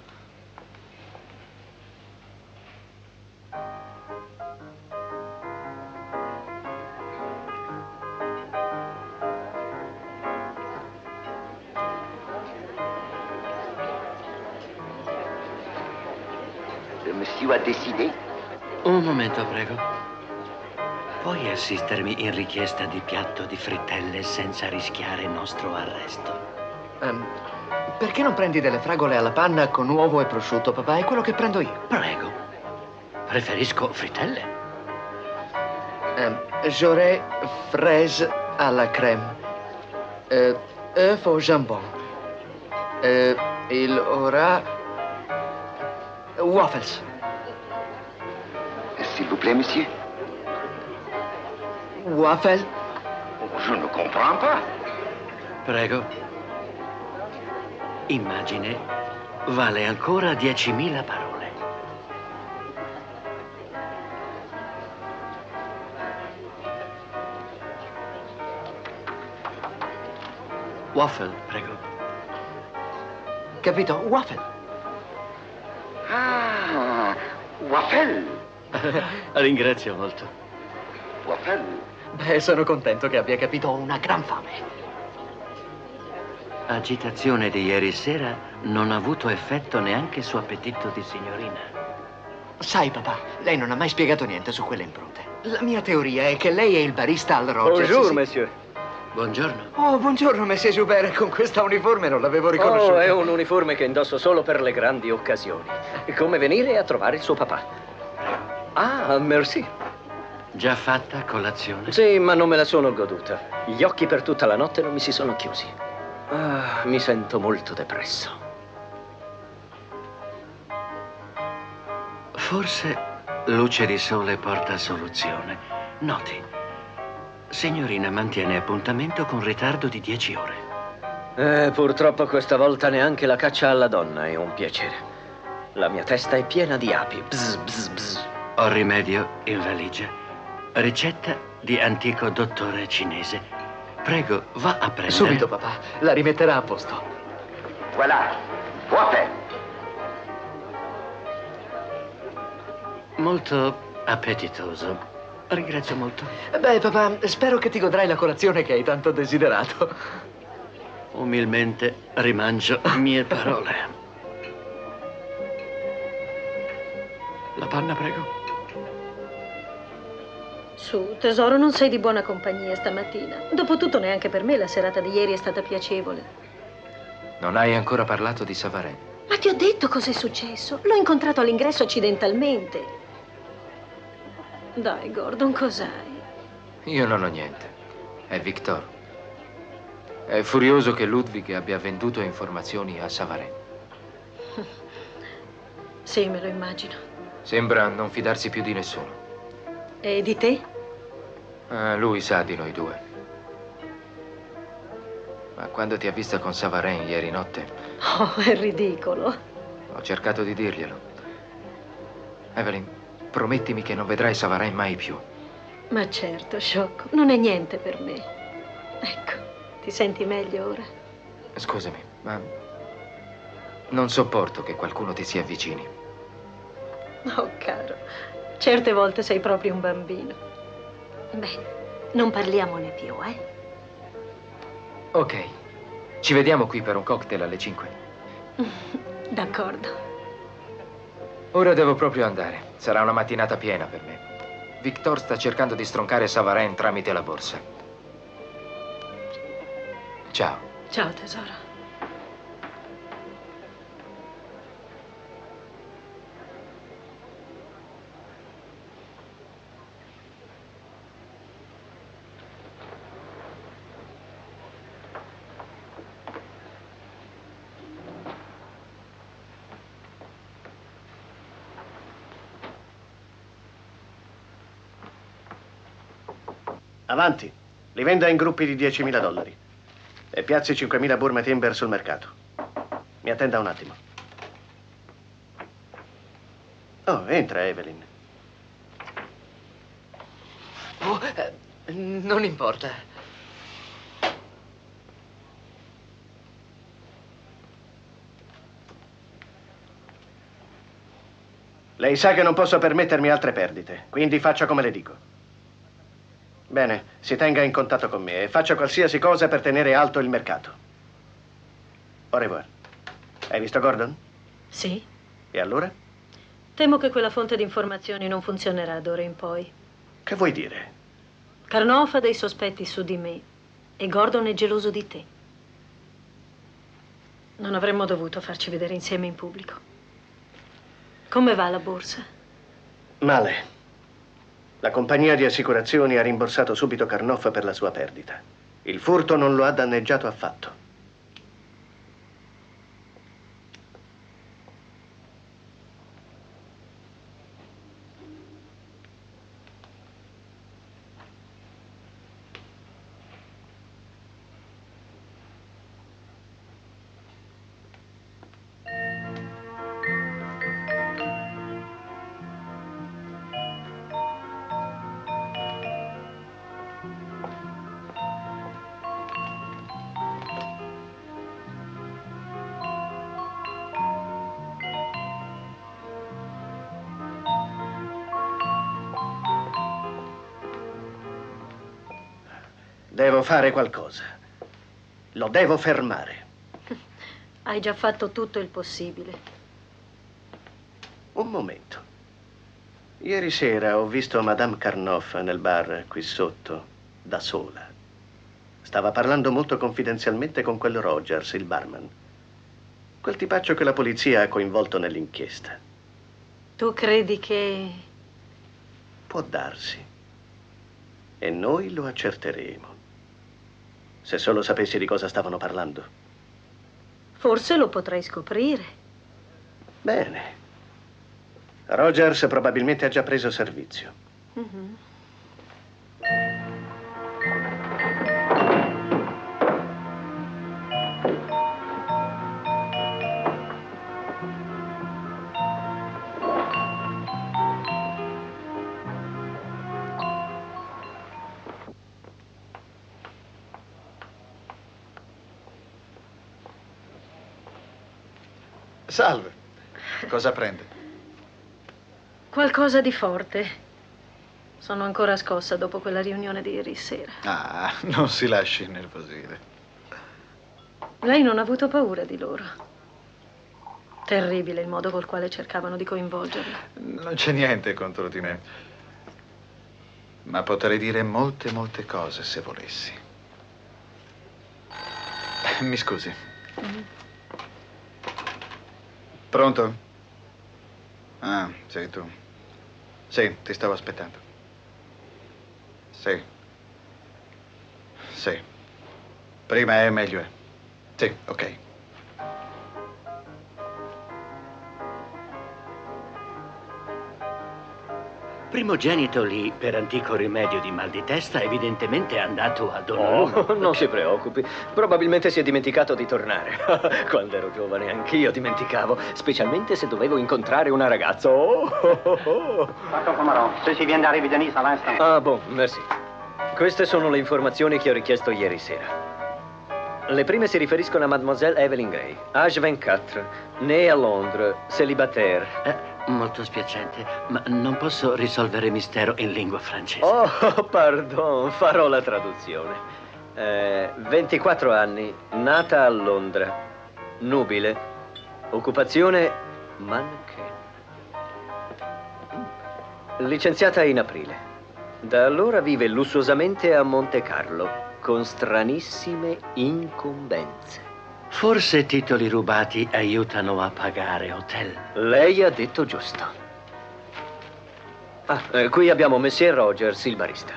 Le monsieur a décidé? Un momento, prego. Puoi assistermi in richiesta di piatto di frittelle senza rischiare il nostro arresto? Perché non prendi delle fragole alla panna con uovo e prosciutto, papà? È quello che prendo io. Prego. Preferisco frittelle. J'aurai fraise alla crème. Œuf au jambon. Il aura waffles. S'il vous plaît, monsieur? Waffle? Je ne comprends pas. Prego. Immagine vale ancora 10.000 parole. Waffle, prego. Capito? Waffle. Ah, waffle. Ringrazio molto. Waffle. Beh, sono contento che abbia capito, ho una gran fame. Agitazione di ieri sera non ha avuto effetto neanche su appetito di signorina. Sai, papà, lei non ha mai spiegato niente su quelle impronte. La mia teoria è che lei è il barista al Rogers. Bonjour, monsieur. Buongiorno. Oh, buongiorno, Monsieur Joubert. Con questa uniforme non l'avevo riconosciuto. Oh, è un uniforme che indosso solo per le grandi occasioni. Come venire a trovare il suo papà. Ah, merci. Già fatta colazione? Sì, ma non me la sono goduta. Gli occhi per tutta la notte non mi si sono chiusi. Mi sento molto depresso. Forse luce di sole porta a soluzione. Noti, signorina mantiene appuntamento con ritardo di 10 ore. Purtroppo questa volta neanche la caccia alla donna è un piacere. La mia testa è piena di api. Bzz, bzz, bzz. Ho rimedio in valigia. Ricetta di antico dottore cinese. Prego, va a prendere. Subito, papà. La rimetterà a posto. Voilà. Water. Molto appetitoso. Ringrazio molto. Beh, papà, spero che ti godrai la colazione che hai tanto desiderato. Umilmente rimangio mie parole. La panna, prego. Su, tesoro, non sei di buona compagnia stamattina. Dopotutto neanche per me la serata di ieri è stata piacevole. Non hai ancora parlato di Savarin. Ma ti ho detto cos'è successo. L'ho incontrato all'ingresso accidentalmente. Dai, Gordon, cos'hai? Io non ho niente. È Victor. È furioso che Ludwig abbia venduto informazioni a Savarin. Sì, me lo immagino. Sembra non fidarsi più di nessuno. E di te? Lui sa di noi due. Ma quando ti ha vista con Savarin ieri notte... Oh, è ridicolo. Ho cercato di dirglielo. Evelyn, promettimi che non vedrai Savarin mai più. Ma certo, sciocco, non è niente per me. Ecco, ti senti meglio ora? Scusami, ma non sopporto che qualcuno ti si avvicini. Oh, caro, certe volte sei proprio un bambino. Beh, non parliamone più, eh? Ok, ci vediamo qui per un cocktail alle 5. D'accordo. Ora devo proprio andare. Sarà una mattinata piena per me. Victor sta cercando di stroncare Savarin tramite la borsa. Ciao. Ciao, tesoro. Avanti, li venda in gruppi di $10.000 e piazzi 5.000 Burma Timber sul mercato. Mi attenda un attimo. Oh, entra, Evelyn. Oh, non importa. Lei sa che non posso permettermi altre perdite, quindi faccia come le dico. Bene, si tenga in contatto con me e faccia qualsiasi cosa per tenere alto il mercato. Au revoir. Hai visto Gordon? Sì. E allora? Temo che quella fonte di informazioni non funzionerà d'ora in poi. Che vuoi dire? Karnoff ha dei sospetti su di me e Gordon è geloso di te. Non avremmo dovuto farci vedere insieme in pubblico. Come va la borsa? Male. La compagnia di assicurazioni ha rimborsato subito Karnoff per la sua perdita. Il furto non lo ha danneggiato affatto. Devo fare qualcosa. Lo devo fermare. Hai già fatto tutto il possibile. Un momento. Ieri sera ho visto Madame Karnoff nel bar qui sotto, da sola. Stava parlando molto confidenzialmente con quel Rogers, il barman. Quel tipaccio che la polizia ha coinvolto nell'inchiesta. Tu credi che... Può darsi. E noi lo accerteremo. Se solo sapessi di cosa stavano parlando. Forse lo potrei scoprire. Bene. Rogers probabilmente ha già preso servizio. Mhm. Salve. Cosa prende? Qualcosa di forte. Sono ancora scossa dopo quella riunione di ieri sera. Ah, non si lasci innervosire. Lei non ha avuto paura di loro. Terribile il modo col quale cercavano di coinvolgerla. Non c'è niente contro di me. Ma potrei dire molte cose se volessi. Mi scusi. Pronto? Ah, sei tu. Sì, ti stavo aspettando. Sì. Sì. Prima è meglio è. Sì, ok. Primogenito lì, per antico rimedio di mal di testa, evidentemente è andato a Honolulu. Oh, non si preoccupi. Probabilmente si è dimenticato di tornare. Quando ero giovane anch'io dimenticavo, specialmente se dovevo incontrare una ragazza. Dr. Pomarò, ceci vient d'arriver de Nice à l'instant. Ah, bon, merci. Queste sono le informazioni che ho richiesto ieri sera. Le prime si riferiscono a Mademoiselle Evelyn Gray, âge 24, née a Londres, célibataire. Molto spiacente, ma non posso risolvere mistero in lingua francese. Oh, pardon, farò la traduzione. 24 anni, nata a Londra, nubile, occupazione mannequin. Licenziata in aprile. Da allora vive lussuosamente a Monte Carlo, con stranissime incombenze. Forse titoli rubati aiutano a pagare hotel. Lei ha detto giusto. Qui abbiamo Monsieur Rogers, il barista.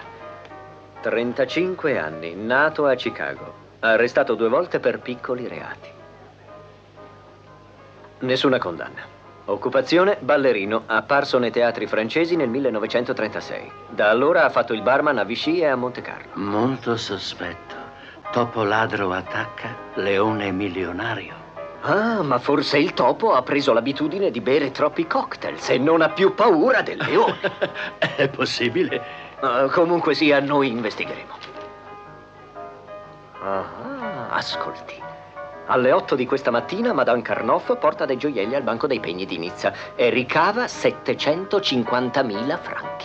35 anni, nato a Chicago. Arrestato 2 volte per piccoli reati. Nessuna condanna. Occupazione, ballerino, apparso nei teatri francesi nel 1936. Da allora ha fatto il barman a Vichy e a Monte Carlo. Molto sospetto. Topo ladro attacca, leone milionario. Ah, ma forse il topo ha preso l'abitudine di bere troppi cocktail e non ha più paura del leone. È possibile. Comunque sia, noi investigheremo. Ascolti. Alle 8 di questa mattina Madame Carnoff porta dei gioielli al Banco dei Pegni di Nizza e ricava 750.000 franchi.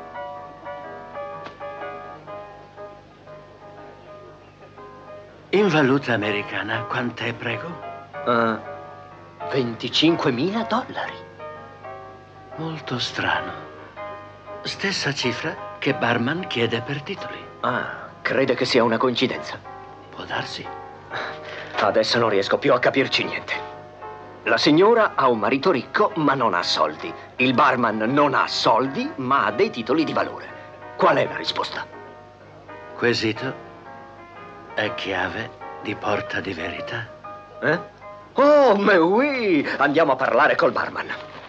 In valuta americana, quant'è, prego? 25.000 dollari. Molto strano. Stessa cifra che barman chiede per titoli. Crede che sia una coincidenza? Può darsi. Adesso non riesco più a capirci niente. La signora ha un marito ricco, ma non ha soldi. Il barman non ha soldi, ma ha dei titoli di valore. Qual è la risposta? Quesito è chiave di porta di verità. Oh, mais oui! Andiamo a parlare col barman.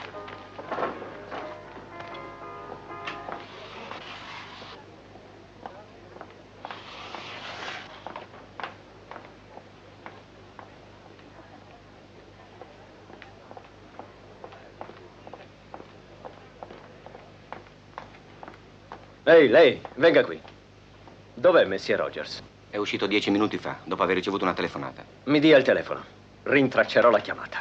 Ehi, lei, venga qui. Dov'è Monsieur Rogers? È uscito 10 minuti fa, dopo aver ricevuto una telefonata. Mi dia il telefono. Rintraccerò la chiamata.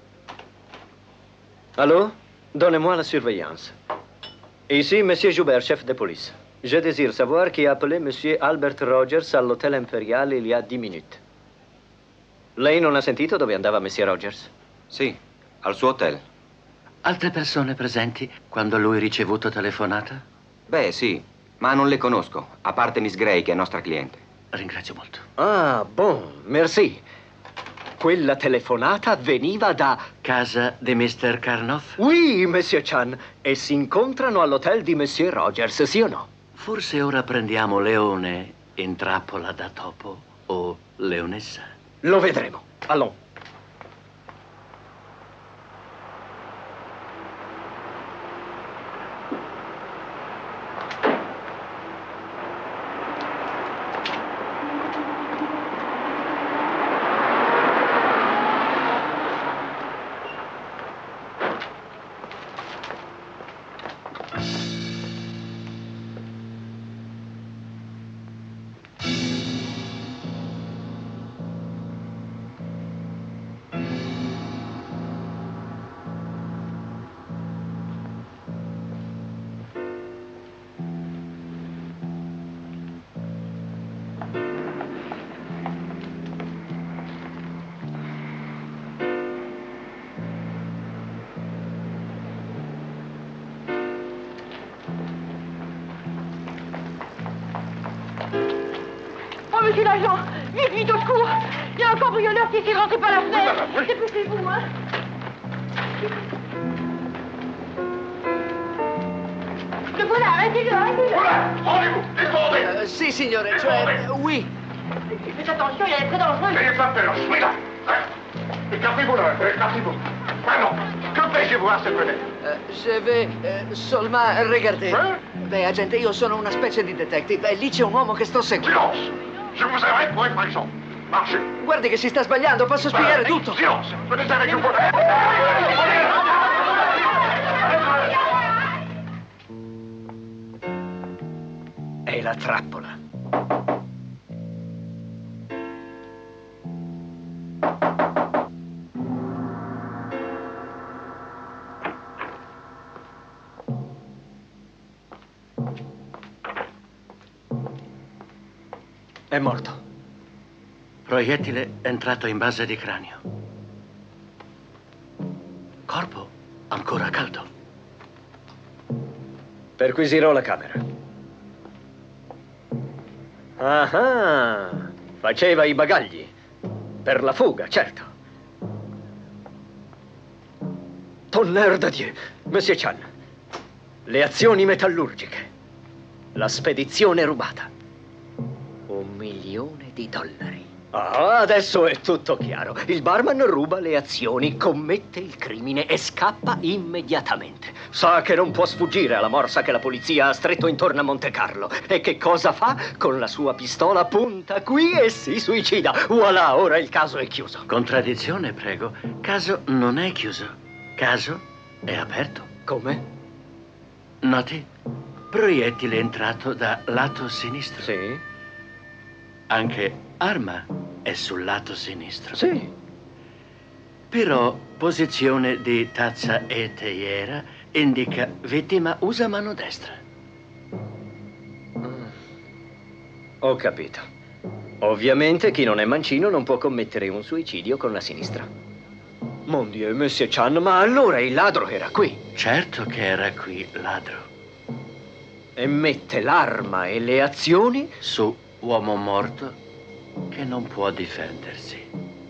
Allô? Donnez-moi la surveillance. Ici, Monsieur Joubert, chef de police. Je désire savoir qui a appelé Monsieur Albert Rogers all'Hotel Imperial il y a 10 minutes. Lei non ha sentito dove andava Monsieur Rogers? Sì, al suo hotel. Altre persone presenti quando lui ha ricevuto telefonata? Beh, sì, ma non le conosco, a parte Miss Gray, che è nostra cliente. Ringrazio molto. Ah, bon, merci. Quella telefonata veniva da... Casa di Mr. Carnoff? Oui, Monsieur Chan. E si incontrano all'hotel di Monsieur Rogers, sì o no? Forse ora prendiamo leone in trappola da topo. o leonessa? Lo vedremo. Allons. Oh, monsieur l'agent, vite, vite, au secours. Il y a un cambrioleur qui s'est rentré par la fenêtre. Dépêchez-vous, hein. Le voilà, arrêtez-le, arrêtez-le. Voilà, rendez-vous, descendez. Sì, signore, cioè, oui. Faites attention, il est très dangereux. N'ayez pas peur, je suis là. Écartez-vous là, écartez-vous. Pardon, que faites-vous voir cette fenêtre? Je vais seulement regarder. Beh, agente, io sono una specie di detective e lì c'è un uomo che sto seguendo. Silence! Je vous arrête pour infraction. Marchez. Guardi che si sta sbagliando, posso spiegare tutto. Silence! Venez avec nous. È la trappola. È morto. Proiettile entrato in base di cranio. Corpo ancora caldo. Perquisirò la camera. Ah, faceva i bagagli. Per la fuga, certo. Tonnerre de Dieu, Monsieur Chan. Le azioni metallurgiche. La spedizione rubata. $1 milione. Ah, adesso è tutto chiaro. Il barman ruba le azioni, commette il crimine e scappa immediatamente. Sa che non può sfuggire alla morsa che la polizia ha stretto intorno a Monte Carlo. E che cosa fa? Con la sua pistola punta qui e si suicida. Voilà, ora il caso è chiuso. Contraddizione, prego. Caso non è chiuso. Caso è aperto. Come? Noti? Proiettile entrato da lato sinistro. Sì. Anche arma è sul lato sinistro. Sì. Però posizione di tazza e teiera indica vittima usa mano destra. Ho capito. Ovviamente chi non è mancino non può commettere un suicidio con la sinistra. Mon Dieu, Monsieur Chan, ma allora il ladro era qui. Certo che era qui, ladro. E mette l'arma e le azioni su uomo morto che non può difendersi.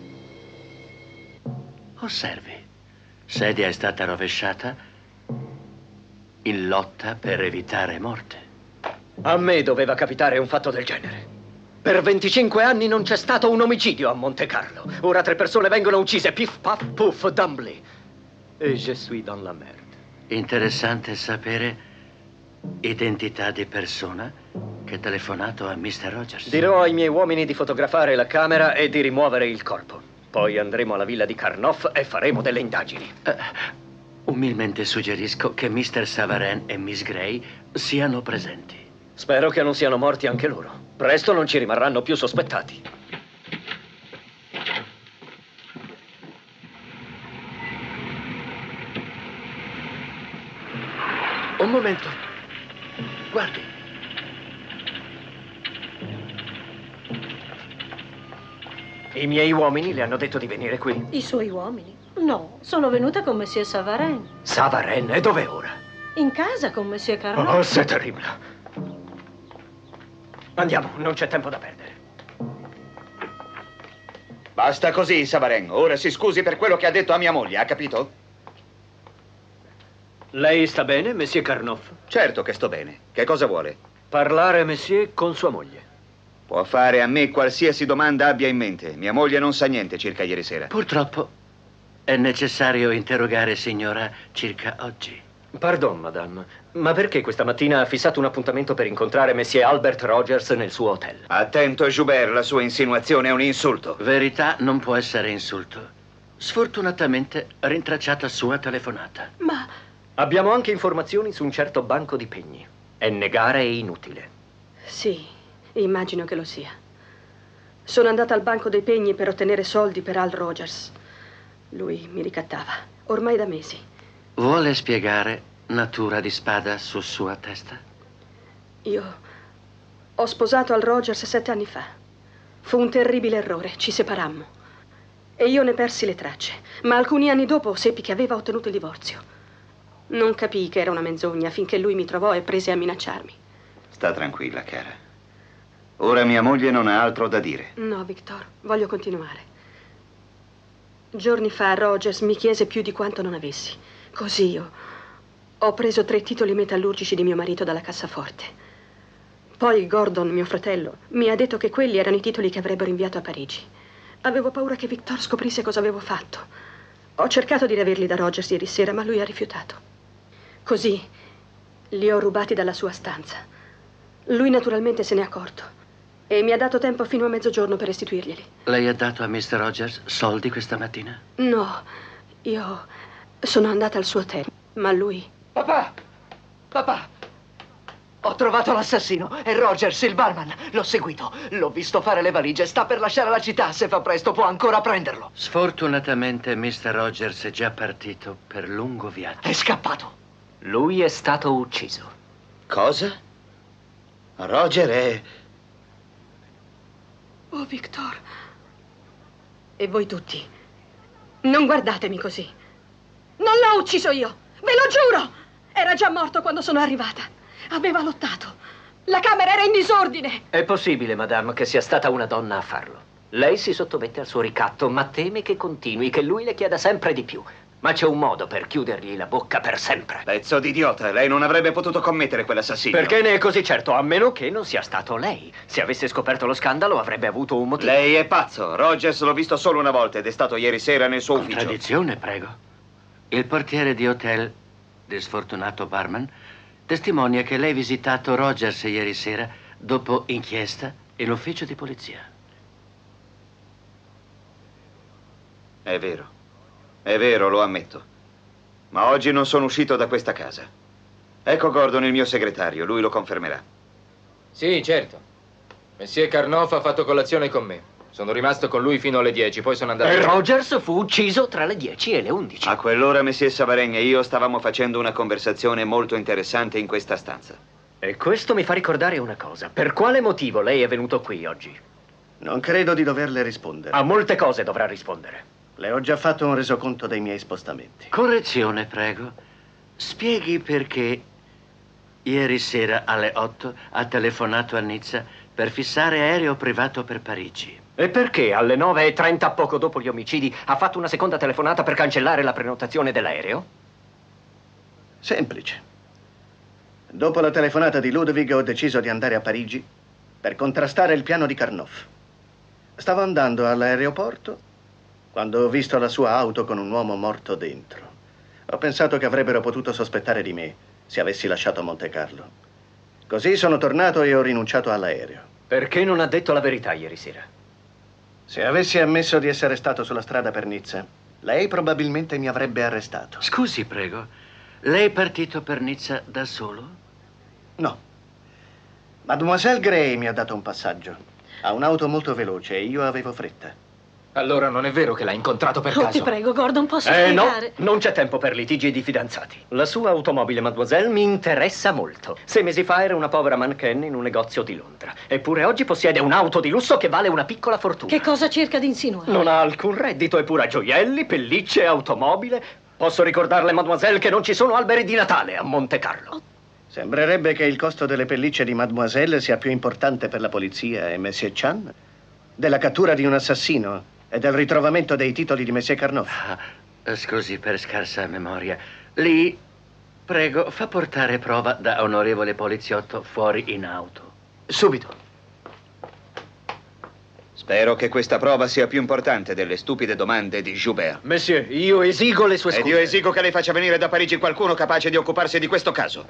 Osservi, sedia è stata rovesciata in lotta per evitare morte. A me doveva capitare un fatto del genere. Per 25 anni non c'è stato un omicidio a Monte Carlo. Ora 3 persone vengono uccise, pif paf puff dumbly. E je suis dans la merde. Interessante sapere identità di persona che ha telefonato a Mr. Rogers. Dirò ai miei uomini di fotografare la camera e di rimuovere il corpo. Poi andremo alla villa di Karnoff e faremo delle indagini. Umilmente suggerisco che Mr. Savarin e Miss Gray siano presenti. Spero che non siano morti anche loro. Presto non ci rimarranno più sospettati. Un momento. Guardi. I miei uomini le hanno detto di venire qui. I suoi uomini? No, sono venuta con Monsieur Savarin. Savarin? E dov'è ora? In casa con Monsieur Carnot. Oh, c'est terrible. Andiamo, non c'è tempo da perdere. Basta così, Savarin. Ora si scusi per quello che ha detto a mia moglie, ha capito? Lei sta bene, Monsieur Karnoff? Certo che sto bene. Che cosa vuole? Parlare, Monsieur, con sua moglie. Può fare a me qualsiasi domanda abbia in mente. Mia moglie non sa niente circa ieri sera. Purtroppo è necessario interrogare signora circa oggi. Pardon, madame, ma perché questa mattina ha fissato un appuntamento per incontrare Monsieur Albert Rogers nel suo hotel? Attento, Joubert, la sua insinuazione è un insulto. Verità non può essere insulto. Sfortunatamente rintracciata sua telefonata. Ma... Abbiamo anche informazioni su un certo banco di pegni. E negare è inutile. Sì, immagino che lo sia. Sono andata al banco dei pegni per ottenere soldi per Al Rogers. Lui mi ricattava, ormai da mesi. Vuole spiegare natura di spada su sua testa? Io ho sposato Al Rogers 7 anni fa. Fu un terribile errore, ci separammo. E io ne persi le tracce, ma alcuni anni dopo seppi che aveva ottenuto il divorzio. Non capii che era una menzogna finché lui mi trovò e prese a minacciarmi. Sta tranquilla, cara. Ora mia moglie non ha altro da dire. No, Victor, voglio continuare. Giorni fa Rogers mi chiese più di quanto non avessi. Così io ho preso 3 titoli metallurgici di mio marito dalla cassaforte. Poi Gordon, mio fratello, mi ha detto che quelli erano i titoli che avrebbero inviato a Parigi. Avevo paura che Victor scoprisse cosa avevo fatto. Ho cercato di riaverli da Rogers ieri sera, ma lui ha rifiutato. Così li ho rubati dalla sua stanza. Lui naturalmente se n'è accorto e mi ha dato tempo fino a mezzogiorno per restituirglieli. Lei ha dato a Mr. Rogers soldi questa mattina? No, io sono andata al suo hotel, ma lui... Papà! Papà! Ho trovato l'assassino, è Rogers, il barman. L'ho seguito, l'ho visto fare le valigie, sta per lasciare la città. Se fa presto può ancora prenderlo. Sfortunatamente Mr. Rogers è già partito per lungo viaggio. È scappato. Lui è stato ucciso. Cosa? Roger è... Oh, Victor. E voi tutti, non guardatemi così. Non l'ho ucciso io, ve lo giuro! Era già morto quando sono arrivata. Aveva lottato. La camera era in disordine. È possibile, madame, che sia stata una donna a farlo. Lei si sottomette al suo ricatto, ma teme che continui, che lui le chieda sempre di più. Ma c'è un modo per chiudergli la bocca per sempre. Pezzo di idiota, lei non avrebbe potuto commettere quell'assassinio. Perché ne è così certo? A meno che non sia stato lei. Se avesse scoperto lo scandalo avrebbe avuto un motivo. Lei è pazzo. Rogers l'ho visto solo una volta ed è stato ieri sera nel suo ufficio. Contraddizione, prego. Il portiere di hotel del sfortunato barman testimonia che lei ha visitato Rogers ieri sera dopo inchiesta in ufficio di polizia. È vero, lo ammetto. Ma oggi non sono uscito da questa casa. Ecco Gordon, il mio segretario, lui lo confermerà. Sì, certo. Monsieur Carnoff ha fatto colazione con me. Sono rimasto con lui fino alle 10, poi sono andato... E Rogers fu ucciso tra le 10 e le 11. A quell'ora Monsieur Savarin e io stavamo facendo una conversazione molto interessante in questa stanza. E questo mi fa ricordare una cosa. Per quale motivo lei è venuto qui oggi? Non credo di doverle rispondere. A molte cose dovrà rispondere. Le ho già fatto un resoconto dei miei spostamenti. Correzione, prego. Spieghi perché ieri sera alle 8 ha telefonato a Nizza per fissare aereo privato per Parigi. E perché alle 9:30, poco dopo gli omicidi, ha fatto una seconda telefonata per cancellare la prenotazione dell'aereo? Semplice. Dopo la telefonata di Ludwig ho deciso di andare a Parigi per contrastare il piano di Carnoff. Stavo andando all'aeroporto quando ho visto la sua auto con un uomo morto dentro. Ho pensato che avrebbero potuto sospettare di me se avessi lasciato Monte Carlo. Così sono tornato e ho rinunciato all'aereo. Perché non ha detto la verità ieri sera? Se avessi ammesso di essere stato sulla strada per Nizza, lei probabilmente mi avrebbe arrestato. Scusi, prego. Lei è partito per Nizza da solo? No. Mademoiselle Gray mi ha dato un passaggio. Ha un'auto molto veloce e io avevo fretta. Allora non è vero che l'ha incontrato per caso? Ti prego, Gordon, posso spiegare? No, non c'è tempo per litigi di fidanzati. La sua automobile, mademoiselle, mi interessa molto. 6 mesi fa era una povera mannequin in un negozio di Londra. Eppure oggi possiede un'auto di lusso che vale una piccola fortuna. Che cosa cerca di insinuare? Non ha alcun reddito, eppure ha gioielli, pellicce, automobile. Posso ricordarle, mademoiselle, che non ci sono alberi di Natale a Monte Carlo. Sembrerebbe che il costo delle pellicce di mademoiselle sia più importante per la polizia e Monsieur Chan della cattura di un assassino e del ritrovamento dei titoli di Monsieur Carnoff. Scusi per scarsa memoria. Lì, prego, fa portare prova da onorevole poliziotto fuori in auto. Subito. Spero che questa prova sia più importante delle stupide domande di Joubert. Monsieur, io esigo le sue scuse. Ed io esigo che lei faccia venire da Parigi qualcuno capace di occuparsi di questo caso.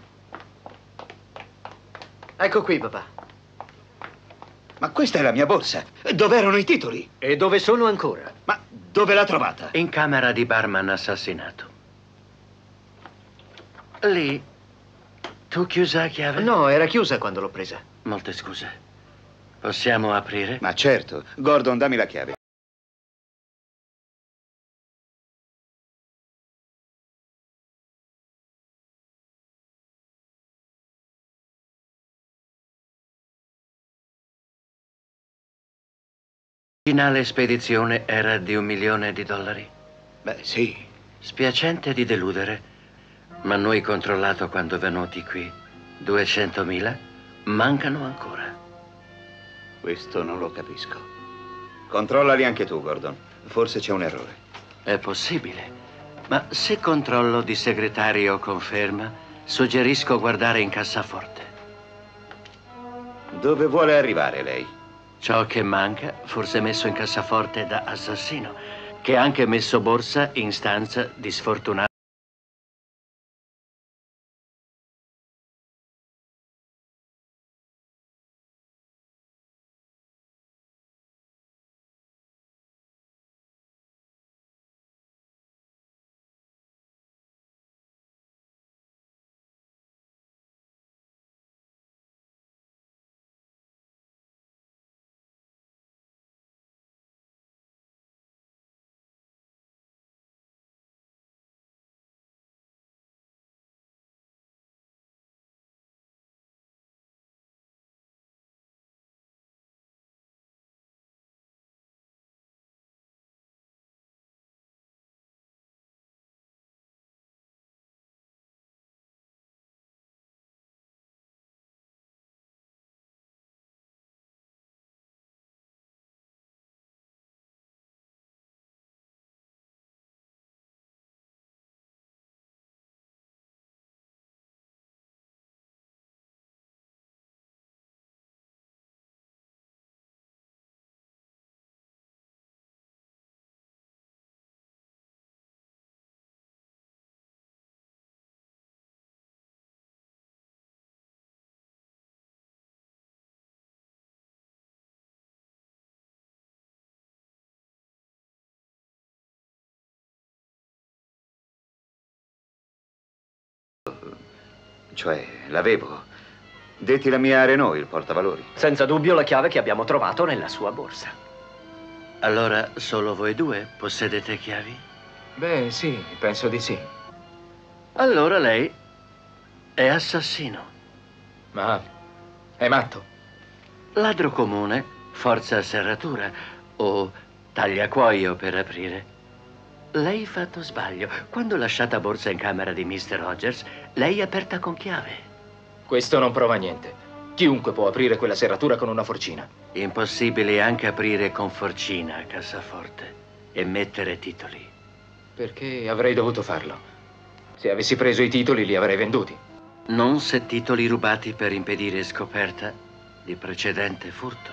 Ecco qui, papà. Ma questa è la mia borsa. Dove erano i titoli? E dove sono ancora? Ma dove l'ha trovata? In camera di barman assassinato. Lì. Tu chiusa a chiave? No, era chiusa quando l'ho presa. Molte scuse. Possiamo aprire? Ma certo. Gordon, dammi la chiave. Finale spedizione era di $1 milione. Beh, sì. Spiacente di deludere, ma noi controllato quando venuti qui. 200.000 mancano ancora. Questo non lo capisco. Controllali anche tu, Gordon. Forse c'è un errore. È possibile, ma se controllo di segretario conferma, suggerisco guardare in cassaforte. Dove vuole arrivare lei? Ciò che manca, forse messo in cassaforte da assassino, che ha anche messo borsa in stanza di sfortunato. Cioè, l'avevo. Detti la mia Renault, il portavalori. Senza dubbio la chiave che abbiamo trovato nella sua borsa. Allora, solo voi due possedete chiavi? Beh, sì, penso di sì. Allora lei è assassino. Ma è matto. Ladro comune, forza serratura o tagliacuoio per aprire. Lei ha fatto sbaglio. Quando ho lasciato la borsa in camera di Mr. Rogers, lei è aperta con chiave. Questo non prova niente. Chiunque può aprire quella serratura con una forcina. Impossibile anche aprire con forcina a cassaforte e mettere titoli. Perché avrei dovuto farlo? Se avessi preso i titoli li avrei venduti. Non se titoli rubati per impedire scoperta di precedente furto.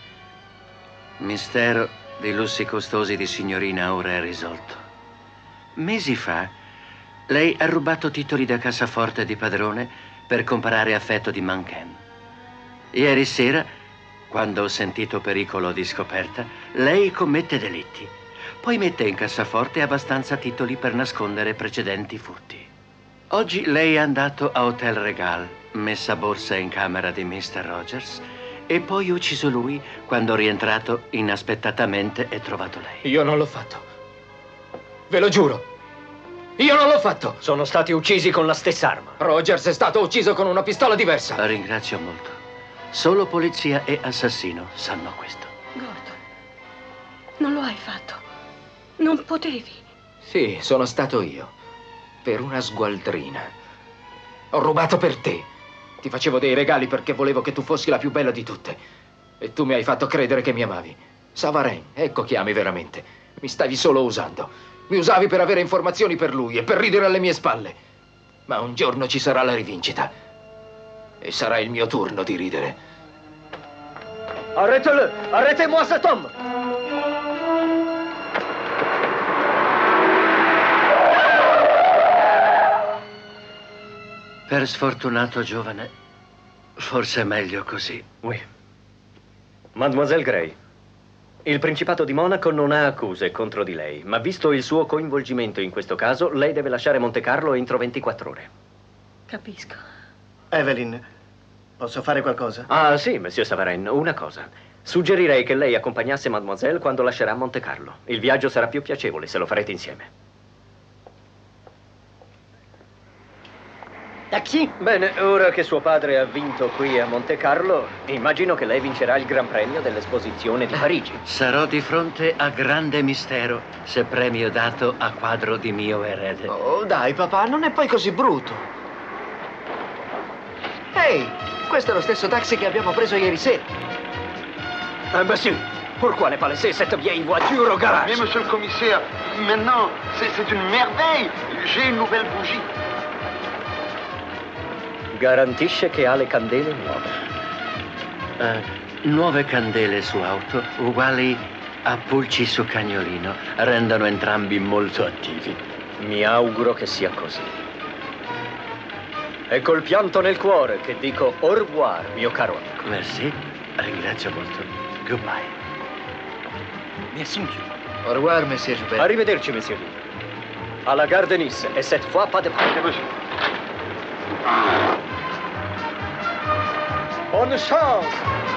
Mistero dei lussi costosi di signorina ora è risolto. Mesi fa, lei ha rubato titoli da cassaforte di padrone per comprare affetto di Mancan. Ieri sera, quando ho sentito pericolo di scoperta, lei commette delitti. Poi mette in cassaforte abbastanza titoli per nascondere precedenti furti. Oggi lei è andato a Hotel Regal, messa borsa in camera di Mr. Rogers e poi ucciso lui quando rientrato inaspettatamente e trovato lei. Io non l'ho fatto. Ve lo giuro. Io non l'ho fatto. Sono stati uccisi con la stessa arma. Rogers è stato ucciso con una pistola diversa. La ringrazio molto. Solo polizia e assassino sanno questo. Gordon, non lo hai fatto. Non potevi. Sì, sono stato io. Per una sgualdrina. Ho rubato per te. Ti facevo dei regali perché volevo che tu fossi la più bella di tutte. E tu mi hai fatto credere che mi amavi. Savarin, ecco chi ami veramente. Mi stavi solo usando. Mi usavi per avere informazioni per lui e per ridere alle mie spalle. Ma un giorno ci sarà la rivincita. E sarà il mio turno di ridere. Arrêtez-le! Arrêtez-moi cet homme! Per sfortunato giovane, forse è meglio così. Oui. Mademoiselle Gray, il Principato di Monaco non ha accuse contro di lei, ma visto il suo coinvolgimento in questo caso, lei deve lasciare Monte Carlo entro 24 ore. Capisco. Evelyn, posso fare qualcosa? Ah, sì, Monsieur Savarin, una cosa. Suggerirei che lei accompagnasse Mademoiselle quando lascerà Monte Carlo. Il viaggio sarà più piacevole se lo farete insieme. Taxi? Bene, ora che suo padre ha vinto qui a Monte Carlo, immagino che lei vincerà il Gran Premio dell'Esposizione di Parigi. Sarò di fronte a grande mistero se premio dato a quadro di mio erede. Oh, dai, papà, non è poi così brutto. Ehi, questo è lo stesso taxi che abbiamo preso ieri sera. Monsieur, pourquoi ne pas laisser cette vieille voiture au garage? Mais monsieur le commissaire, maintenant, c'est une merveille. J'ai une nouvelle bougie. Garantisce che ha le candele nuove. Nuove candele su auto, uguali a pulci su cagnolino, rendono entrambi molto attivi. Mi auguro che sia così. È col pianto nel cuore che dico au revoir, mio caro amico. Merci, ringrazio molto. Goodbye. Merci, monsieur. Au revoir, monsieur Joubert. Arrivederci, monsieur Lee. À la gare de Nice, et cette fois pas de problème. Bonne chance!